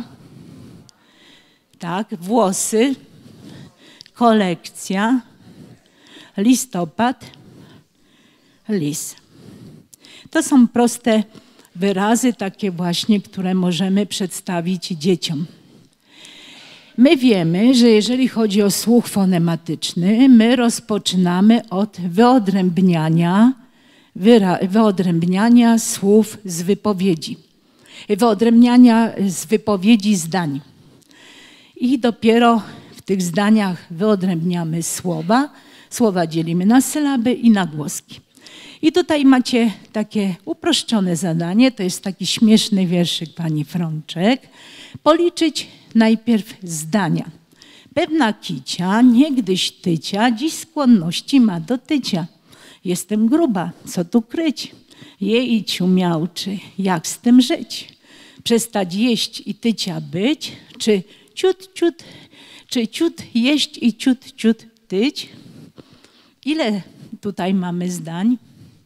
tak, włosy, kolekcja, listopad, lis. To są proste wyrazy, takie właśnie, które możemy przedstawić dzieciom. My wiemy, że jeżeli chodzi o słuch fonematyczny, my rozpoczynamy od wyodrębniania słów z wypowiedzi. Wyodrębniania z wypowiedzi zdań. I dopiero w tych zdaniach wyodrębniamy słowa. Słowa dzielimy na sylaby i na głoski. I tutaj macie takie uproszczone zadanie, to jest taki śmieszny wierszyk pani Frączek. Policzyć najpierw zdania. Pewna kicia, niegdyś tycia, dziś skłonności ma do tycia. Jestem gruba, co tu kryć? Jej ciumiałczy, jak z tym żyć? Przestać jeść i tycia być? Czy ciut jeść i ciut tyć? Ile tutaj mamy zdań?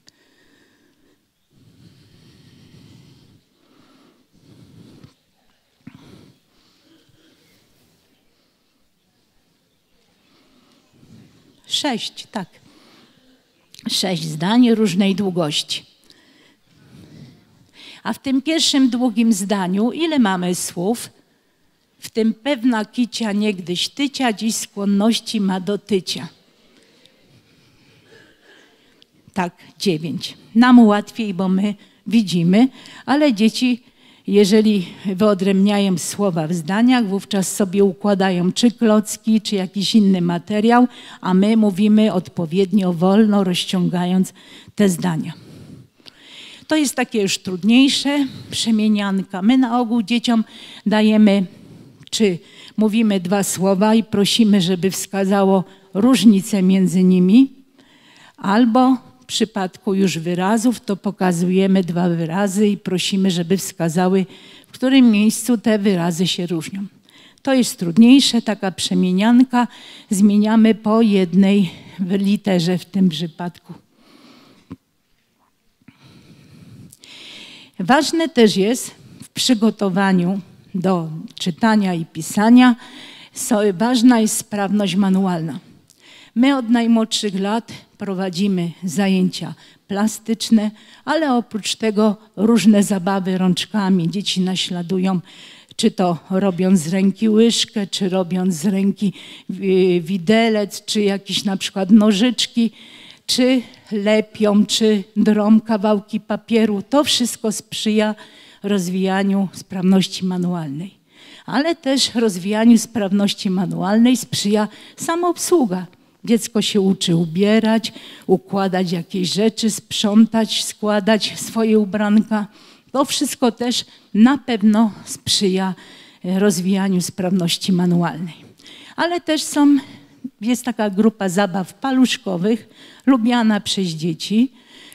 Sześć, tak. 6 zdań różnej długości. A w tym pierwszym długim zdaniu ile mamy słów? W tym pewna kicia niegdyś tycia, dziś skłonności ma do tycia. Tak, 9. Nam łatwiej, bo my widzimy, ale dzieci, jeżeli wyodrębniają słowa w zdaniach, wówczas sobie układają czy klocki, czy jakiś inny materiał, a my mówimy odpowiednio wolno, rozciągając te zdania. To jest takie już trudniejsze, przemienianka. My na ogół dzieciom dajemy, czy mówimy 2 słowa i prosimy, żeby wskazało różnicę między nimi, albo w przypadku już wyrazów, to pokazujemy 2 wyrazy i prosimy, żeby wskazały, w którym miejscu te wyrazy się różnią. To jest trudniejsze, taka przemienianka. Zmieniamy po jednej literze w tym przypadku. Ważne też jest w przygotowaniu do czytania i pisania, ważna jest sprawność manualna. My od najmłodszych lat prowadzimy zajęcia plastyczne, ale oprócz tego różne zabawy rączkami. Dzieci naśladują, czy to robiąc z ręki łyżkę, czy robiąc z ręki widelec, czy jakieś na przykład nożyczki, czy lepią, czy drą kawałki papieru. To wszystko sprzyja rozwijaniu sprawności manualnej. Ale też rozwijaniu sprawności manualnej sprzyja samoobsługa. Dziecko się uczy ubierać, układać jakieś rzeczy, sprzątać, składać swoje ubranka. To wszystko też na pewno sprzyja rozwijaniu sprawności manualnej. Ale też jest taka grupa zabaw paluszkowych, lubiana przez dzieci.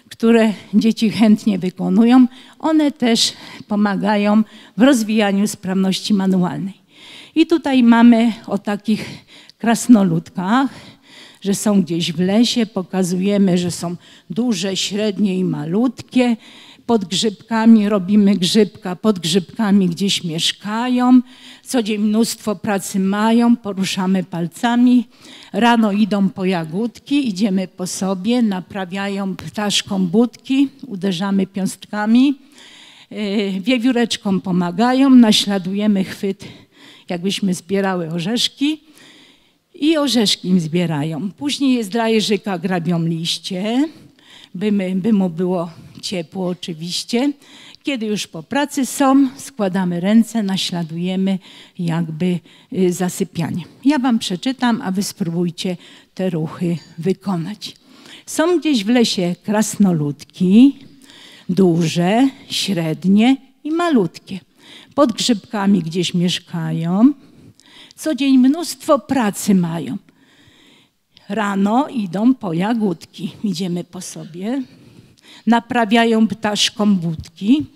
które dzieci chętnie wykonują, one też pomagają w rozwijaniu sprawności manualnej. I tutaj mamy o takich krasnoludkach, że są gdzieś w lesie, pokazujemy, że są duże, średnie i malutkie. Pod grzybkami robimy grzybka, pod grzybkami gdzieś mieszkają, co dzień mnóstwo pracy mają, poruszamy palcami. Rano idą po jagódki, idziemy po sobie, naprawiają ptaszkom budki, uderzamy piąstkami, wiewióreczkom pomagają, naśladujemy chwyt, jakbyśmy zbierały orzeszki i orzeszki im zbierają. Później jest dla jeżyka, grabią liście, by mu było ciepło oczywiście. Kiedy już po pracy są, składamy ręce, naśladujemy jakby zasypianie. Ja wam przeczytam, a wy spróbujcie te ruchy wykonać. Są gdzieś w lesie krasnoludki, duże, średnie i malutkie. Pod grzybkami gdzieś mieszkają, co dzień mnóstwo pracy mają. Rano idą po jagódki, idziemy po sobie, naprawiają ptaszkom budki,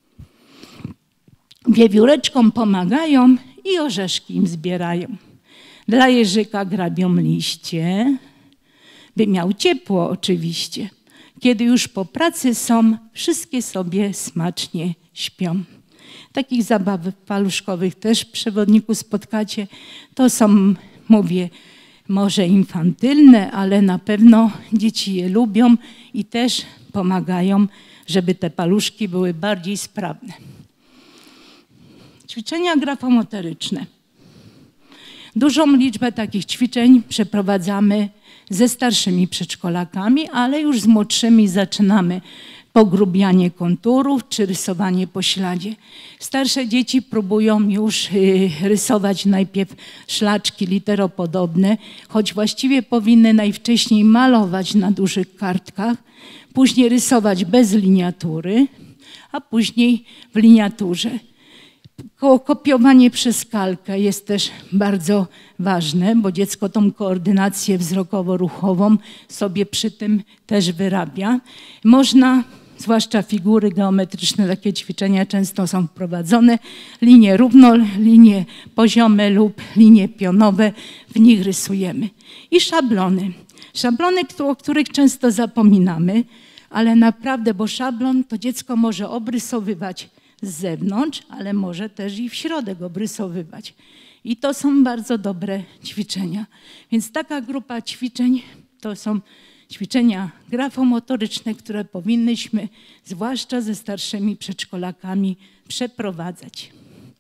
wiewióreczkom pomagają i orzeszki im zbierają. Dla jeżyka grabią liście, by miał ciepło oczywiście. Kiedy już po pracy są, wszystkie sobie smacznie śpią. Takich zabaw paluszkowych też w przewodniku spotkacie. To są, mówię, może infantylne, ale na pewno dzieci je lubią i też pomagają, żeby te paluszki były bardziej sprawne. Ćwiczenia grafomotoryczne. Dużą liczbę takich ćwiczeń przeprowadzamy ze starszymi przedszkolakami, ale już z młodszymi zaczynamy pogrubianie konturów czy rysowanie po śladzie. Starsze dzieci próbują już rysować najpierw szlaczki literopodobne, choć właściwie powinny najwcześniej malować na dużych kartkach, później rysować bez liniatury, a później w liniaturze. Kopiowanie przez kalkę jest też bardzo ważne, bo dziecko tą koordynację wzrokowo-ruchową sobie przy tym też wyrabia. Można, zwłaszcza figury geometryczne, takie ćwiczenia często są wprowadzone, linie linie poziome lub linie pionowe, w nich rysujemy. I szablony. Szablony, o których często zapominamy, ale naprawdę, bo szablon to dziecko może obrysowywać z zewnątrz, ale może też i w środek obrysowywać. I to są bardzo dobre ćwiczenia. Więc taka grupa ćwiczeń to są ćwiczenia grafomotoryczne, które powinnyśmy, zwłaszcza ze starszymi przedszkolakami, przeprowadzać.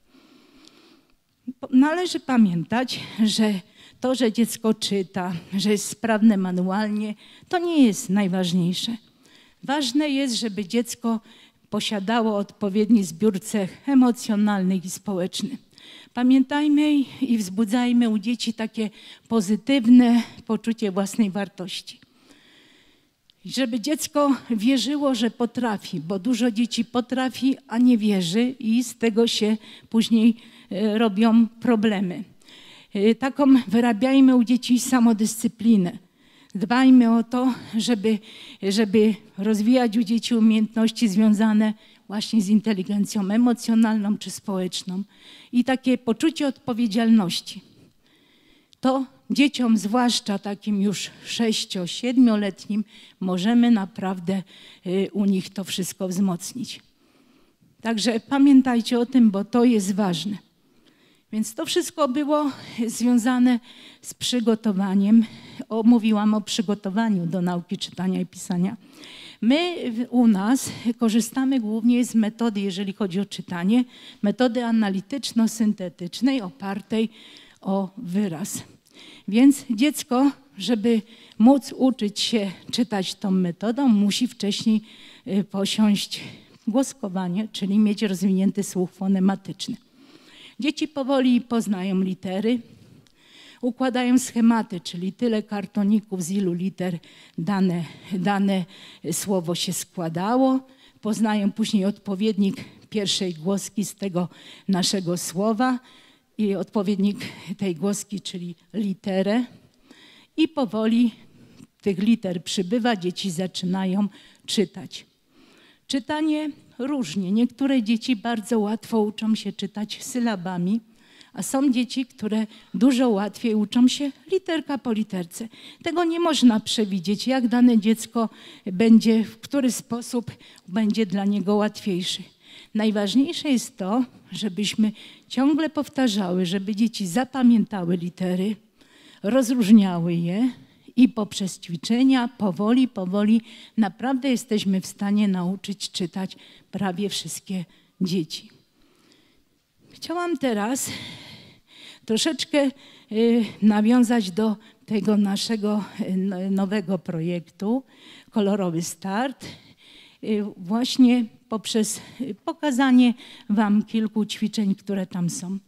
Należy pamiętać, że to, że dziecko czyta, że jest sprawne manualnie, to nie jest najważniejsze. Ważne jest, żeby dziecko posiadało odpowiedni zbiór cech emocjonalnych i społecznych. Pamiętajmy i wzbudzajmy u dzieci takie pozytywne poczucie własnej wartości. Żeby dziecko wierzyło, że potrafi, bo dużo dzieci potrafi, a nie wierzy i z tego się później robią problemy. Taką wyrabiajmy u dzieci samodyscyplinę. Dbajmy o to, żeby rozwijać u dzieci umiejętności związane właśnie z inteligencją emocjonalną czy społeczną i takie poczucie odpowiedzialności. To dzieciom, zwłaszcza takim już 6-7-letnim, możemy naprawdę u nich to wszystko wzmocnić. Także pamiętajcie o tym, bo to jest ważne. Więc to wszystko było związane z przygotowaniem. Mówiłam o przygotowaniu do nauki czytania i pisania. My u nas korzystamy głównie z metody, jeżeli chodzi o czytanie, metody analityczno-syntetycznej opartej o wyraz. Więc dziecko, żeby móc uczyć się czytać tą metodą, musi wcześniej posiąść głoskowanie, czyli mieć rozwinięty słuch fonematyczny. Dzieci powoli poznają litery, układają schematy, czyli tyle kartoników, z ilu liter dane słowo się składało. Poznają później odpowiednik pierwszej głoski z tego naszego słowa i odpowiednik tej głoski, czyli literę. I powoli tych liter przybywa, dzieci zaczynają czytać. Czytanie różnie. Niektóre dzieci bardzo łatwo uczą się czytać sylabami, a są dzieci, które dużo łatwiej uczą się literka po literce. Tego nie można przewidzieć, jak dane dziecko będzie, w który sposób będzie dla niego łatwiejszy. Najważniejsze jest to, żebyśmy ciągle powtarzały, żeby dzieci zapamiętały litery, rozróżniały je i poprzez ćwiczenia powoli naprawdę jesteśmy w stanie nauczyć czytać prawie wszystkie dzieci. Chciałam teraz troszeczkę nawiązać do tego naszego nowego projektu Kolorowy Start, właśnie poprzez pokazanie wam kilku ćwiczeń, które tam są.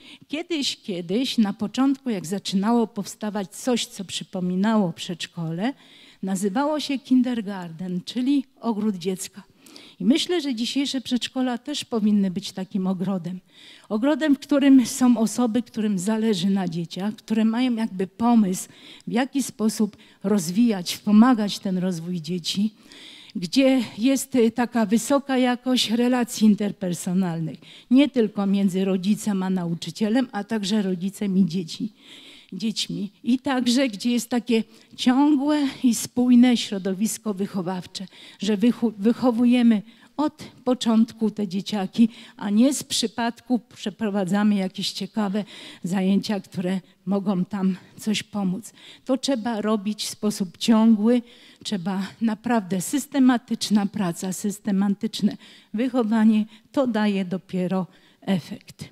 Kiedyś, na początku, jak zaczynało powstawać coś, co przypominało przedszkole, nazywało się kindergarten, czyli ogród dziecka. I myślę, że dzisiejsze przedszkola też powinny być takim ogrodem. Ogrodem, w którym są osoby, którym zależy na dzieciach, które mają jakby pomysł, w jaki sposób rozwijać, wspomagać ten rozwój dzieci, gdzie jest taka wysoka jakość relacji interpersonalnych. Nie tylko między rodzicem a nauczycielem, a także rodzicem i dziećmi. I także, gdzie jest takie ciągłe i spójne środowisko wychowawcze, że wychowujemy od początku te dzieciaki, a nie z przypadku przeprowadzamy jakieś ciekawe zajęcia, które mogą tam coś pomóc. To trzeba robić w sposób ciągły, trzeba naprawdę systematyczna praca, systematyczne wychowanie, to daje dopiero efekt.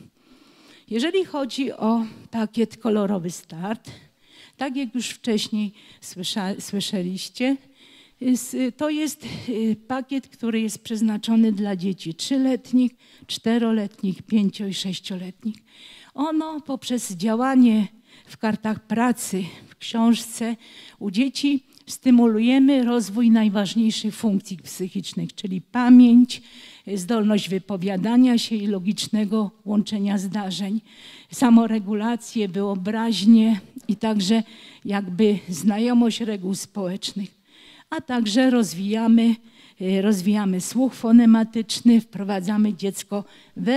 Jeżeli chodzi o pakiet Kolorowy Start, tak jak już wcześniej słyszeliście, to jest pakiet, który jest przeznaczony dla dzieci 3-letnich, 4-letnich, 5- i 6-letnich. Ono poprzez działanie w kartach pracy, w książce u dzieci stymulujemy rozwój najważniejszych funkcji psychicznych, czyli pamięć, zdolność wypowiadania się i logicznego łączenia zdarzeń, samoregulację, wyobraźnię i także jakby znajomość reguł społecznych. A także rozwijamy słuch fonematyczny, wprowadzamy dziecko w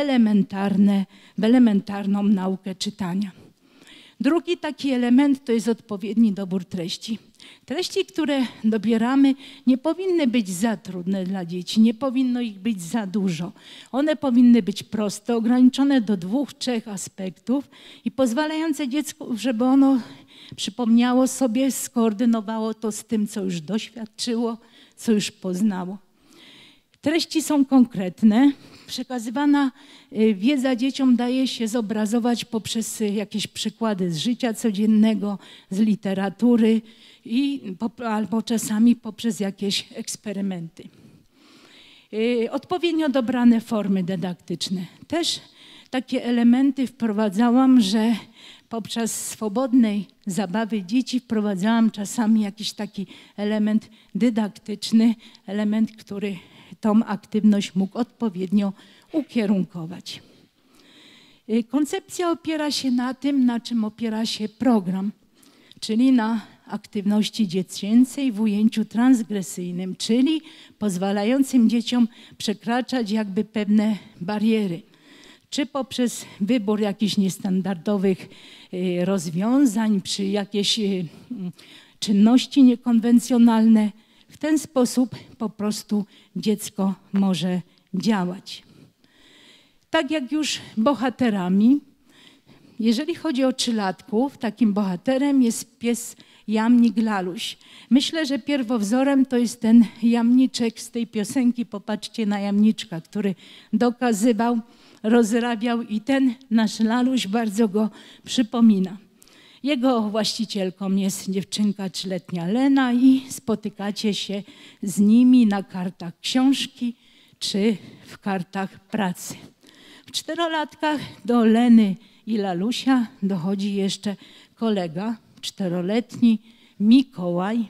elementarną naukę czytania. Drugi taki element to jest odpowiedni dobór treści. Treści, które dobieramy, nie powinny być za trudne dla dzieci, nie powinno ich być za dużo. One powinny być proste, ograniczone do 2-3 aspektów i pozwalające dziecku, żeby ono przypomniało sobie, skoordynowało to z tym, co już doświadczyło, co już poznało. Treści są konkretne. Przekazywana wiedza dzieciom daje się zobrazować poprzez jakieś przykłady z życia codziennego, z literatury albo czasami poprzez jakieś eksperymenty. Odpowiednio dobrane formy dydaktyczne. Też takie elementy wprowadzałam, że podczas swobodnej zabawy dzieci wprowadzałam czasami jakiś taki element dydaktyczny, element, który tą aktywność mógł odpowiednio ukierunkować. Koncepcja opiera się na tym, na czym opiera się program, czyli na aktywności dziecięcej w ujęciu transgresyjnym, czyli pozwalającym dzieciom przekraczać jakby pewne bariery. Czy poprzez wybór jakichś niestandardowych rozwiązań, przy jakieś czynności niekonwencjonalne. W ten sposób po prostu dziecko może działać. Tak jak już bohaterami, jeżeli chodzi o 3-latków, takim bohaterem jest pies jamnik Laluś. Myślę, że pierwowzorem to jest ten jamniczek z tej piosenki Popatrzcie na jamniczka, który dokazywał, rozrabiał i ten nasz Laluś bardzo go przypomina. Jego właścicielką jest dziewczynka 3-letnia Lena i spotykacie się z nimi na kartach książki czy w kartach pracy. W 4-latkach do Leny i Lalusia dochodzi jeszcze kolega 4-letni Mikołaj,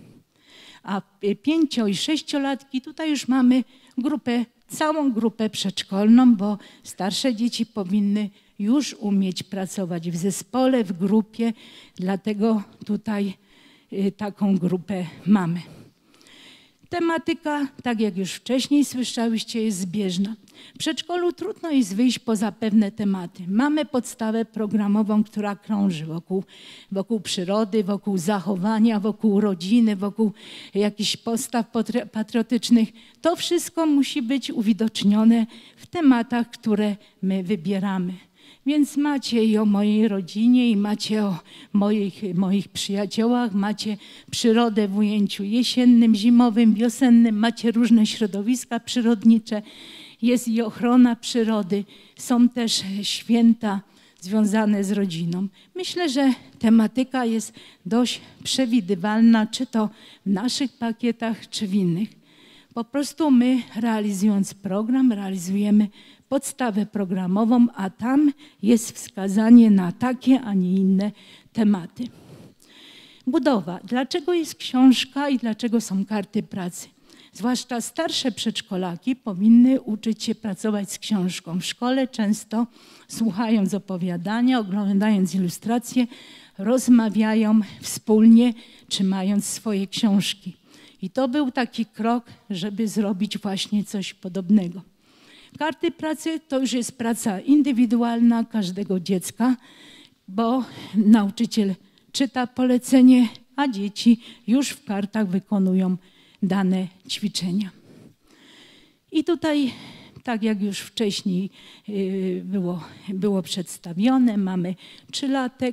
a 5- i 6-latki tutaj już mamy całą grupę przedszkolną, bo starsze dzieci powinny już umieć pracować w zespole, w grupie, dlatego tutaj taką grupę mamy. Tematyka, tak jak już wcześniej słyszałyście, jest zbieżna. W przedszkolu trudno jest wyjść poza pewne tematy. Mamy podstawę programową, która krąży wokół przyrody, wokół zachowania, wokół rodziny, wokół jakichś postaw patriotycznych. To wszystko musi być uwidocznione w tematach, które my wybieramy. Więc macie i o mojej rodzinie, i macie o moich przyjaciołach, macie przyrodę w ujęciu jesiennym, zimowym, wiosennym, macie różne środowiska przyrodnicze, jest i ochrona przyrody, są też święta związane z rodziną. Myślę, że tematyka jest dość przewidywalna, czy to w naszych pakietach, czy w innych. Po prostu my, realizując program, realizujemy podstawę programową, a tam jest wskazanie na takie, a nie inne tematy. Budowa. Dlaczego jest książka i dlaczego są karty pracy? Zwłaszcza starsze przedszkolaki powinny uczyć się pracować z książką. W szkole często słuchając opowiadania, oglądając ilustracje, rozmawiają wspólnie, trzymając swoje książki. I to był taki krok, żeby zrobić właśnie coś podobnego. Karty pracy to już jest praca indywidualna każdego dziecka, bo nauczyciel czyta polecenie, a dzieci już w kartach wykonują dane ćwiczenia. I tutaj, tak jak już wcześniej było przedstawione, mamy 3-latek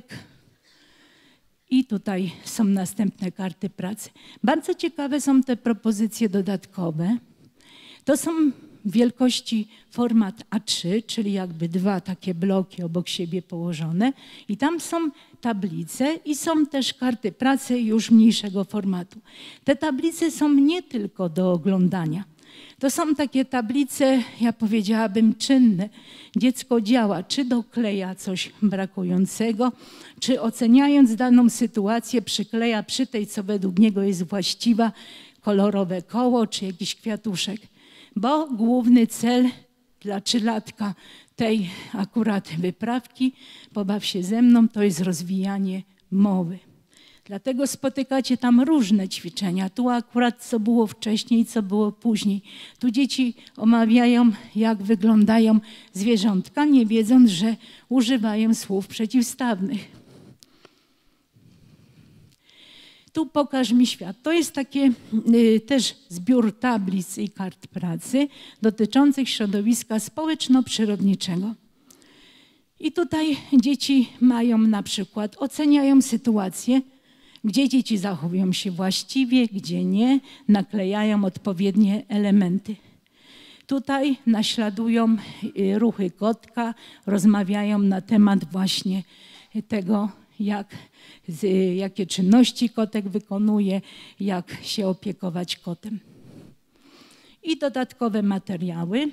i tutaj są następne karty pracy. Bardzo ciekawe są te propozycje dodatkowe. To są wielkości format A3, czyli jakby 2 takie bloki obok siebie położone i tam są tablice i są też karty pracy już mniejszego formatu. Te tablice są nie tylko do oglądania. To są takie tablice, ja powiedziałabym, czynne. Dziecko działa, czy dokleja coś brakującego, czy oceniając daną sytuację przykleja przy tej, co według niego jest właściwa, kolorowe koło, czy jakiś kwiatuszek. Bo główny cel dla 3-latka tej akurat wyprawki, pobaw się ze mną, to jest rozwijanie mowy. Dlatego spotykacie tam różne ćwiczenia. Tu akurat co było wcześniej, co było później. Tu dzieci omawiają, jak wyglądają zwierzątka, nie wiedząc, że używają słów przeciwstawnych. Tu pokaż mi świat. To jest taki też zbiór tablic i kart pracy dotyczących środowiska społeczno-przyrodniczego. I tutaj dzieci mają na przykład, oceniają sytuację, gdzie dzieci zachowują się właściwie, gdzie nie, naklejają odpowiednie elementy. Tutaj naśladują ruchy kotka, rozmawiają na temat właśnie tego, jakie czynności kotek wykonuje, jak się opiekować kotem. I dodatkowe materiały.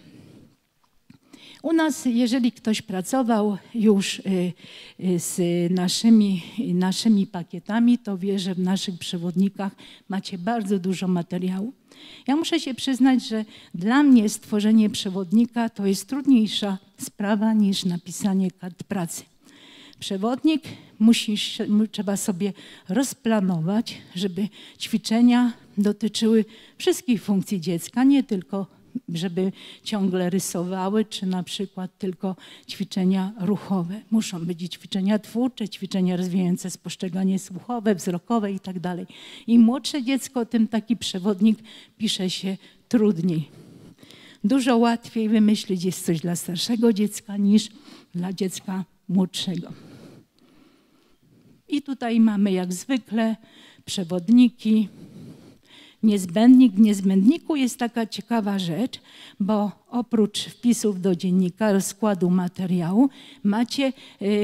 U nas, jeżeli ktoś pracował już z naszymi pakietami, to wie, że w naszych przewodnikach macie bardzo dużo materiału. Ja muszę się przyznać, że dla mnie stworzenie przewodnika to jest trudniejsza sprawa niż napisanie kart pracy. Przewodnik trzeba sobie rozplanować, żeby ćwiczenia dotyczyły wszystkich funkcji dziecka, nie tylko żeby ciągle rysowały, czy na przykład tylko ćwiczenia ruchowe. Muszą być i ćwiczenia twórcze, ćwiczenia rozwijające spostrzeganie słuchowe, wzrokowe i tak dalej. Im młodsze dziecko, tym taki przewodnik pisze się trudniej. Dużo łatwiej wymyślić jest coś dla starszego dziecka niż dla dziecka młodszego. I tutaj mamy jak zwykle przewodniki. Niezbędnik. W niezbędniku jest taka ciekawa rzecz, bo oprócz wpisów do dziennika, rozkładu materiału, macie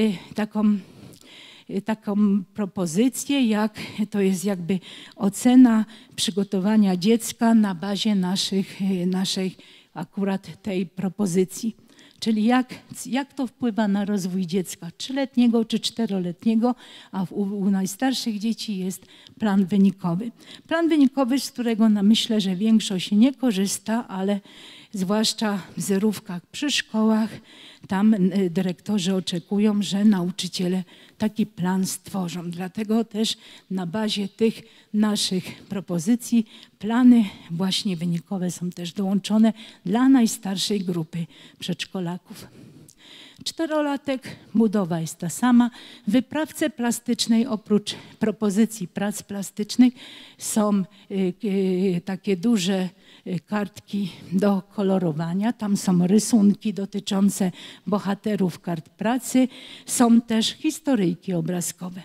taką propozycję, jak to jest jakby ocena przygotowania dziecka na bazie naszej akurat tej propozycji. Czyli jak to wpływa na rozwój dziecka 3-letniego czy 4-letniego, a u najstarszych dzieci jest plan wynikowy. Plan wynikowy, z którego myślę, że większość nie korzysta, ale zwłaszcza w zerówkach przy szkołach, tam dyrektorzy oczekują, że nauczyciele taki plan stworzą. Dlatego też na bazie tych naszych propozycji plany właśnie wynikowe są też dołączone dla najstarszej grupy przedszkolaków. 4-latek, budowa jest ta sama. W wyprawce plastycznej oprócz propozycji prac plastycznych są takie duże kartki do kolorowania. Tam są rysunki dotyczące bohaterów kart pracy. Są też historyjki obrazkowe.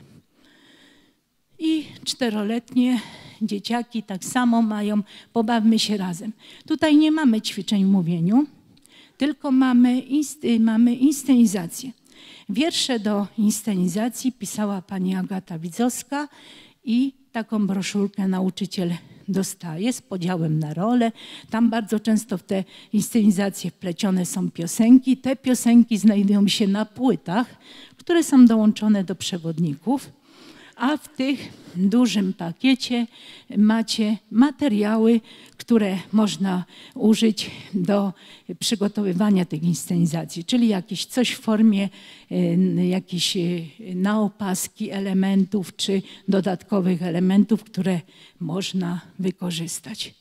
I 4-letnie dzieciaki tak samo mają pobawmy się razem. Tutaj nie mamy ćwiczeń w mówieniu, tylko mamy inscenizację. Wiersze do inscenizacji pisała pani Agata Widzowska i taką broszurkę nauczyciel dostaje z podziałem na role. Tam bardzo często w te inscenizacje wplecione są piosenki. Te piosenki znajdują się na płytach, które są dołączone do przewodników. A w tych dużym pakiecie macie materiały, które można użyć do przygotowywania tych inscenizacji, czyli jakieś coś w formie jakichś naopaski elementów czy dodatkowych elementów, które można wykorzystać.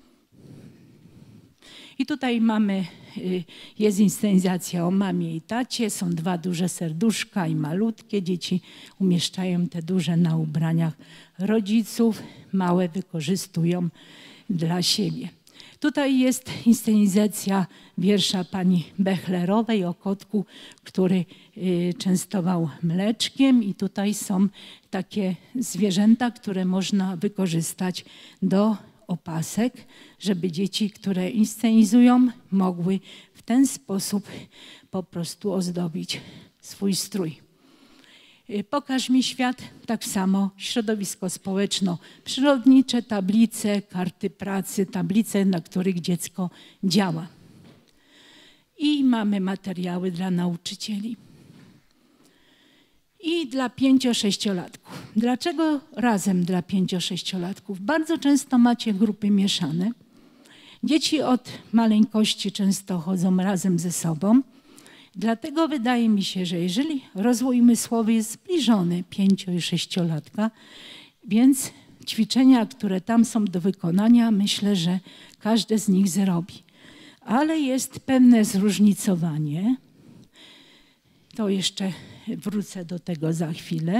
I tutaj jest inscenizacja o mamie i tacie, są 2 duże serduszka i malutkie. Dzieci umieszczają te duże na ubraniach rodziców, małe wykorzystują dla siebie. Tutaj jest inscenizacja wiersza pani Bechlerowej o kotku, który częstował mleczkiem i tutaj są takie zwierzęta, które można wykorzystać do opasek, żeby dzieci, które inscenizują, mogły w ten sposób po prostu ozdobić swój strój. Pokaż mi świat, tak samo środowisko społeczno-przyrodnicze, tablice, karty pracy, tablice, na których dziecko działa. I mamy materiały dla nauczycieli. I dla 5-6-latków. Dlaczego razem dla 5-6-latków? Bardzo często macie grupy mieszane. Dzieci od maleńkości często chodzą razem ze sobą. Dlatego wydaje mi się, że jeżeli rozwój umysłowy jest zbliżony 5- i 6-latka, więc ćwiczenia, które tam są do wykonania, myślę, że każde z nich zrobi. Ale jest pewne zróżnicowanie. To jeszcze wrócę do tego za chwilę.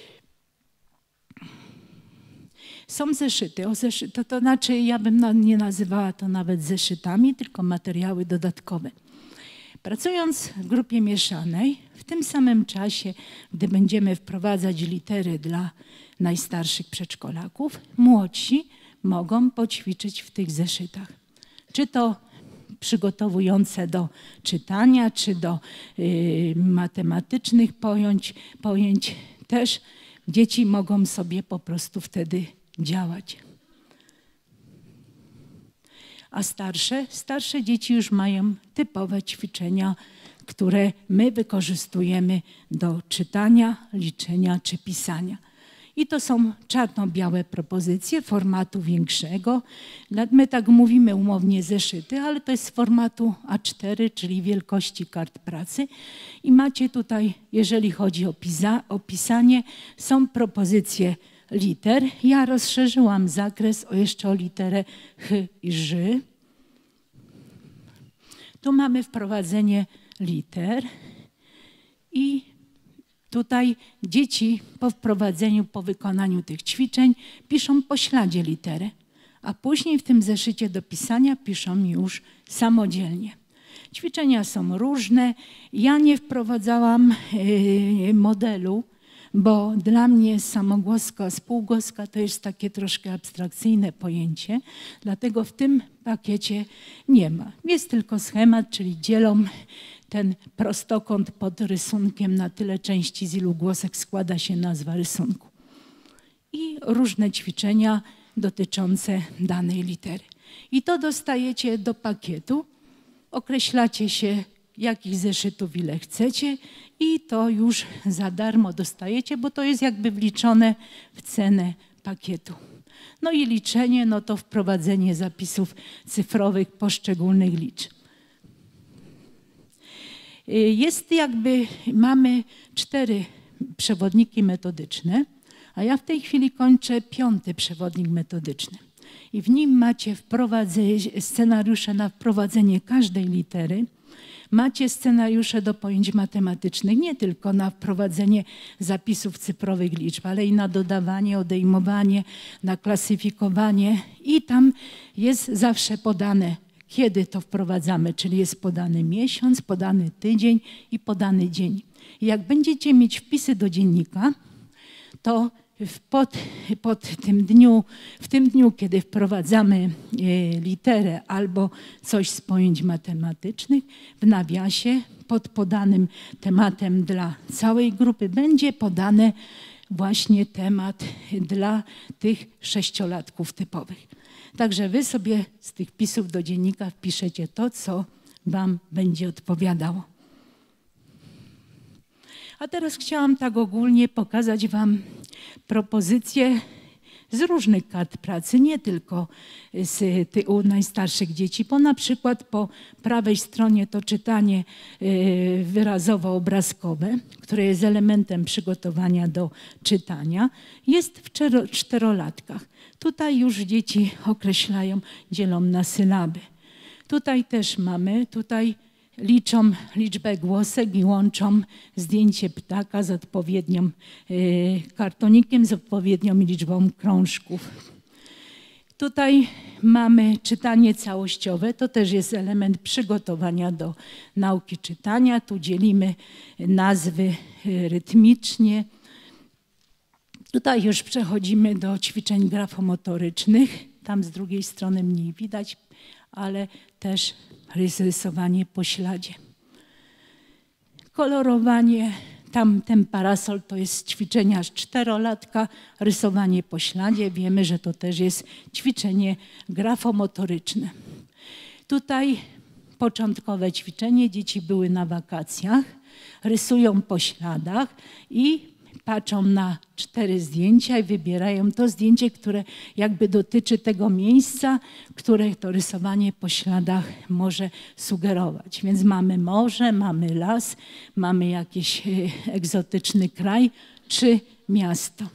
Są zeszyty. To znaczy, ja bym nie nazywała to nawet zeszytami, tylko materiały dodatkowe. Pracując w grupie mieszanej, w tym samym czasie, gdy będziemy wprowadzać litery dla najstarszych przedszkolaków, młodsi mogą poćwiczyć w tych zeszytach. Czy to przygotowujące do czytania, czy do matematycznych pojęć, też dzieci mogą sobie po prostu wtedy działać. A starsze dzieci już mają typowe ćwiczenia, które my wykorzystujemy do czytania, liczenia czy pisania. I to są czarno-białe propozycje formatu większego. My tak mówimy umownie zeszyty, ale to jest z formatu A4, czyli wielkości kart pracy. I macie tutaj, jeżeli chodzi o pisanie, są propozycje liter. Ja rozszerzyłam zakres jeszcze o literę H i Ż. Tu mamy wprowadzenie liter i tutaj dzieci po wprowadzeniu, po wykonaniu tych ćwiczeń piszą po śladzie literę, a później w tym zeszycie do pisania piszą już samodzielnie. Ćwiczenia są różne. Ja nie wprowadzałam modelu, bo dla mnie samogłoska, spółgłoska to jest takie troszkę abstrakcyjne pojęcie, dlatego w tym pakiecie nie ma. Jest tylko schemat, czyli dzielą ten prostokąt pod rysunkiem na tyle części, z ilu głosek składa się nazwa rysunku. I różne ćwiczenia dotyczące danej litery. I to dostajecie do pakietu, określacie się, jakich zeszytów ile chcecie i to już za darmo dostajecie, bo to jest jakby wliczone w cenę pakietu. No i liczenie, no to wprowadzenie zapisów cyfrowych poszczególnych liczb. Jest jakby, mamy 4 przewodniki metodyczne, a ja w tej chwili kończę 5. przewodnik metodyczny. I w nim macie scenariusze na wprowadzenie każdej litery. Macie scenariusze do pojęć matematycznych, nie tylko na wprowadzenie zapisów cyfrowych liczb, ale i na dodawanie, odejmowanie, na klasyfikowanie. I tam jest zawsze podane, kiedy to wprowadzamy, czyli jest podany miesiąc, podany tydzień i podany dzień. I jak będziecie mieć wpisy do dziennika, to w tym dniu, kiedy wprowadzamy literę albo coś z pojęć matematycznych, w nawiasie pod podanym tematem dla całej grupy będzie podany właśnie temat dla tych 6-latków typowych. Także wy sobie z tych wpisów do dziennika wpiszecie to, co wam będzie odpowiadało. A teraz chciałam tak ogólnie pokazać wam propozycje z różnych kart pracy, nie tylko u najstarszych dzieci, bo na przykład po prawej stronie to czytanie wyrazowo-obrazkowe, które jest elementem przygotowania do czytania, jest w 4-latkach. Tutaj już dzieci określają, dzielą na sylaby. Tutaj też mamy, liczą liczbę głosek i łączą zdjęcie ptaka z odpowiednią kartonikiem, z odpowiednią liczbą krążków. Tutaj mamy czytanie całościowe, to też jest element przygotowania do nauki czytania. Tu dzielimy nazwy rytmicznie. Tutaj już przechodzimy do ćwiczeń grafomotorycznych. Tam z drugiej strony mniej widać, ale też rysowanie po śladzie. Kolorowanie, ten parasol to jest ćwiczenia z 4-latka, rysowanie po śladzie. Wiemy, że to też jest ćwiczenie grafomotoryczne. Tutaj początkowe ćwiczenie, dzieci były na wakacjach, rysują po śladach i patrzą na 4 zdjęcia i wybierają to zdjęcie, które jakby dotyczy tego miejsca, które to rysowanie po śladach może sugerować. Więc mamy morze, mamy las, mamy jakiś egzotyczny kraj czy miasto.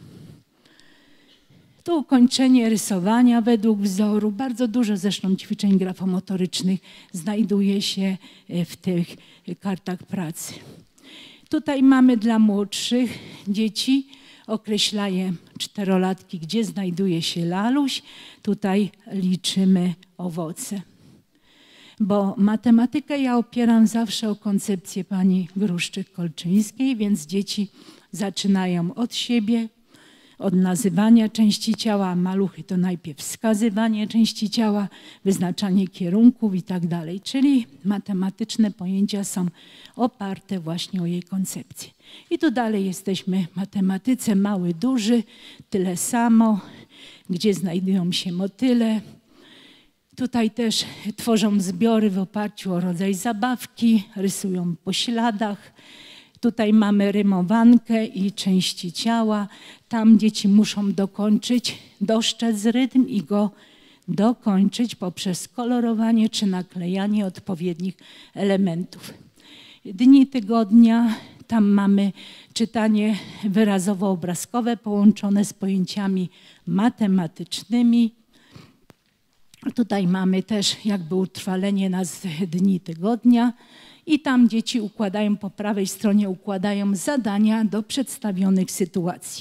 Tu ukończenie rysowania według wzoru. Bardzo dużo zresztą ćwiczeń grafomotorycznych znajduje się w tych kartach pracy. Tutaj mamy dla młodszych dzieci, określają 4-latki, gdzie znajduje się laluś. Tutaj liczymy owoce. Bo matematykę ja opieram zawsze o koncepcję pani Gruszczyk-Kolczyńskiej, więc dzieci zaczynają od siebie, od nazywania części ciała, maluchy to najpierw wskazywanie części ciała, wyznaczanie kierunków i tak dalej. Czyli matematyczne pojęcia są oparte właśnie o jej koncepcję. I tu dalej jesteśmy w matematyce, mały, duży, tyle samo, gdzie znajdują się motyle. Tutaj też tworzą zbiory w oparciu o rodzaj zabawki, rysują po śladach. Tutaj mamy rymowankę i części ciała. Tam dzieci muszą dostrzec rytm i go dokończyć poprzez kolorowanie czy naklejanie odpowiednich elementów. Dni tygodnia, tam mamy czytanie wyrazowo-obrazkowe połączone z pojęciami matematycznymi. Tutaj mamy też jakby utrwalenie nazw dni tygodnia. I tam dzieci układają, po prawej stronie układają zadania do przedstawionych sytuacji.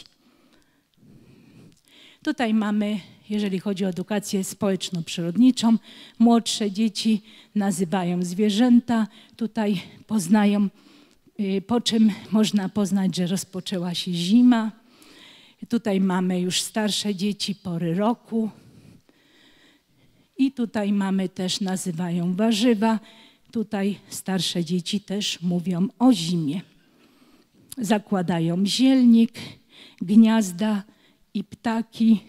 Tutaj mamy, jeżeli chodzi o edukację społeczno-przyrodniczą, młodsze dzieci nazywają zwierzęta. Tutaj poznają, po czym można poznać, że rozpoczęła się zima. Tutaj mamy już starsze dzieci, pory roku. I tutaj mamy też, nazywają warzywa. Tutaj starsze dzieci też mówią o zimie. Zakładają zielnik, gniazda i ptaki.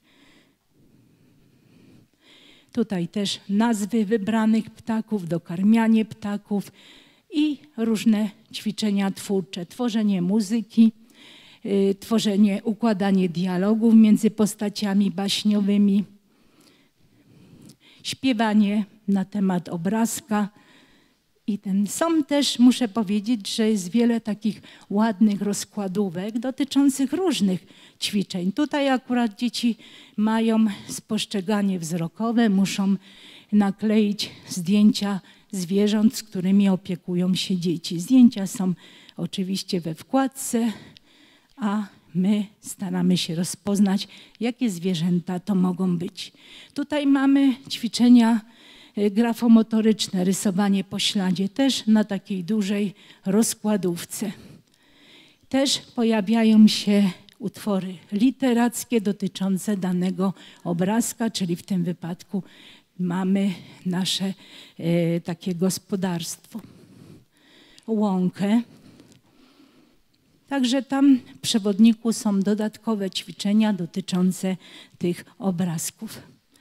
Tutaj też nazwy wybranych ptaków, dokarmianie ptaków i różne ćwiczenia twórcze. Tworzenie muzyki, układanie dialogów między postaciami baśniowymi, śpiewanie na temat obrazka Są też, muszę powiedzieć, że jest wiele takich ładnych rozkładówek dotyczących różnych ćwiczeń. Tutaj akurat dzieci mają spostrzeganie wzrokowe, muszą nakleić zdjęcia zwierząt, z którymi opiekują się dzieci. Zdjęcia są oczywiście we wkładce, a my staramy się rozpoznać, jakie zwierzęta to mogą być. Tutaj mamy ćwiczenia grafomotoryczne, rysowanie po śladzie, też na takiej dużej rozkładówce. Też pojawiają się utwory literackie dotyczące danego obrazka, czyli w tym wypadku mamy nasze takie gospodarstwo, łąkę. Także tam w przewodniku są dodatkowe ćwiczenia dotyczące tych obrazków.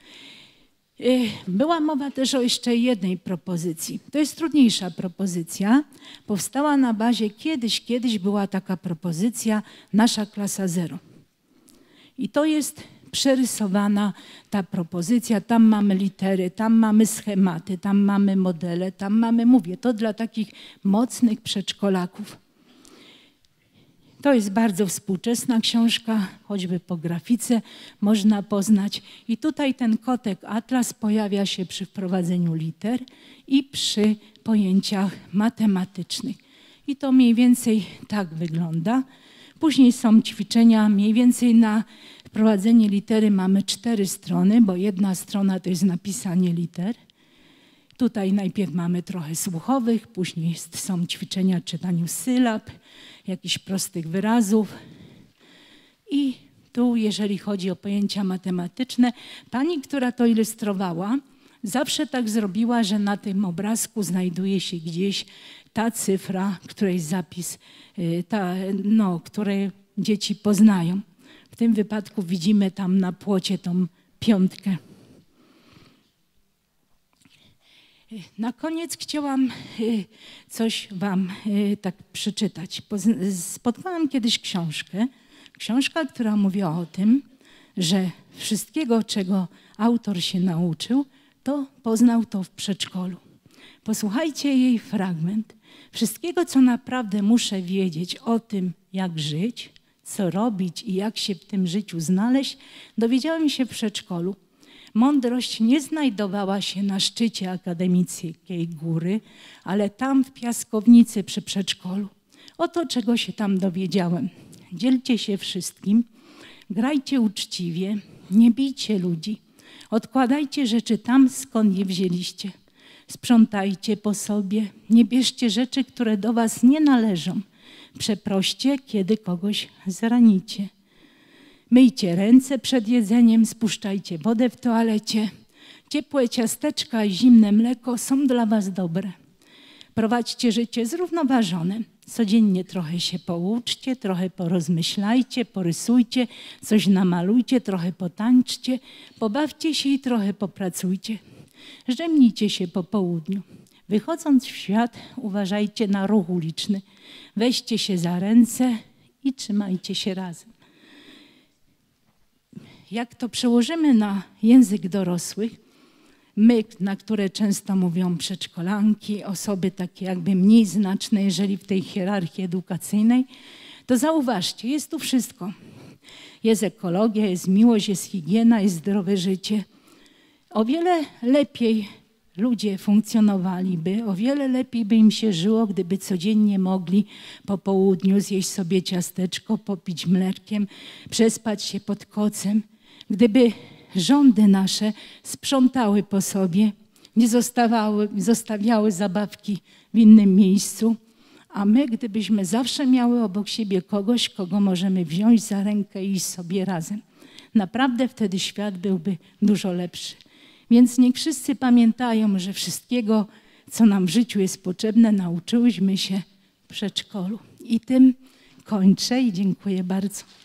Była mowa też o jeszcze jednej propozycji. To jest trudniejsza propozycja. Powstała na bazie, kiedyś była taka propozycja Nasza klasa 0. I to jest przerysowana ta propozycja. Tam mamy litery, tam mamy schematy, tam mamy modele, tam mamy, mówię, to dla takich mocnych przedszkolaków. To jest bardzo współczesna książka, choćby po grafice można poznać. I tutaj ten kotek Atlas pojawia się przy wprowadzeniu liter i przy pojęciach matematycznych. I to mniej więcej tak wygląda. Później są ćwiczenia, mniej więcej na wprowadzenie litery mamy 4 strony, bo jedna strona to jest napisanie liter. Tutaj najpierw mamy trochę słuchowych, później są ćwiczenia czytaniu sylab, jakichś prostych wyrazów. I tu, jeżeli chodzi o pojęcia matematyczne, pani, która to ilustrowała, zawsze tak zrobiła, że na tym obrazku znajduje się gdzieś ta cyfra, której zapis, które dzieci poznają. W tym wypadku widzimy tam na płocie tą 5. Na koniec chciałam coś wam tak przeczytać. Spotkałam kiedyś książka, która mówiła o tym, że wszystkiego, czego autor się nauczył, to poznał to w przedszkolu. Posłuchajcie jej fragment. Wszystkiego, co naprawdę muszę wiedzieć o tym, jak żyć, co robić i jak się w tym życiu znaleźć, dowiedziałem się w przedszkolu. Mądrość nie znajdowała się na szczycie akademickiej góry, ale tam w piaskownicy przy przedszkolu. Oto czego się tam dowiedziałem. Dzielcie się wszystkim, grajcie uczciwie, nie bijcie ludzi, odkładajcie rzeczy tam, skąd je wzięliście. Sprzątajcie po sobie, nie bierzcie rzeczy, które do was nie należą. Przeproście, kiedy kogoś zranicie. Myjcie ręce przed jedzeniem, spuszczajcie wodę w toalecie. Ciepłe ciasteczka i zimne mleko są dla was dobre. Prowadźcie życie zrównoważone. Codziennie trochę się pouczcie, trochę porozmyślajcie, porysujcie, coś namalujcie, trochę potańczcie, pobawcie się i trochę popracujcie. Rzemnijcie się po południu. Wychodząc w świat, uważajcie na ruch uliczny. Weźcie się za ręce i trzymajcie się razem. Jak to przełożymy na język dorosłych, my, na które często mówią przedszkolanki, osoby takie jakby mniej znaczne, jeżeli w tej hierarchii edukacyjnej, to zauważcie, jest tu wszystko. Jest ekologia, jest miłość, jest higiena, jest zdrowe życie. O wiele lepiej ludzie funkcjonowaliby, o wiele lepiej by im się żyło, gdyby codziennie mogli po południu zjeść sobie ciasteczko, popić mlekiem, przespać się pod kocem. Gdyby rządy nasze sprzątały po sobie, nie zostawiały zabawki w innym miejscu, a my, gdybyśmy zawsze miały obok siebie kogoś, kogo możemy wziąć za rękę i iść sobie razem. Naprawdę wtedy świat byłby dużo lepszy. Więc niech wszyscy pamiętają, że wszystkiego, co nam w życiu jest potrzebne, nauczyłyśmy się w przedszkolu. I tym kończę i dziękuję bardzo.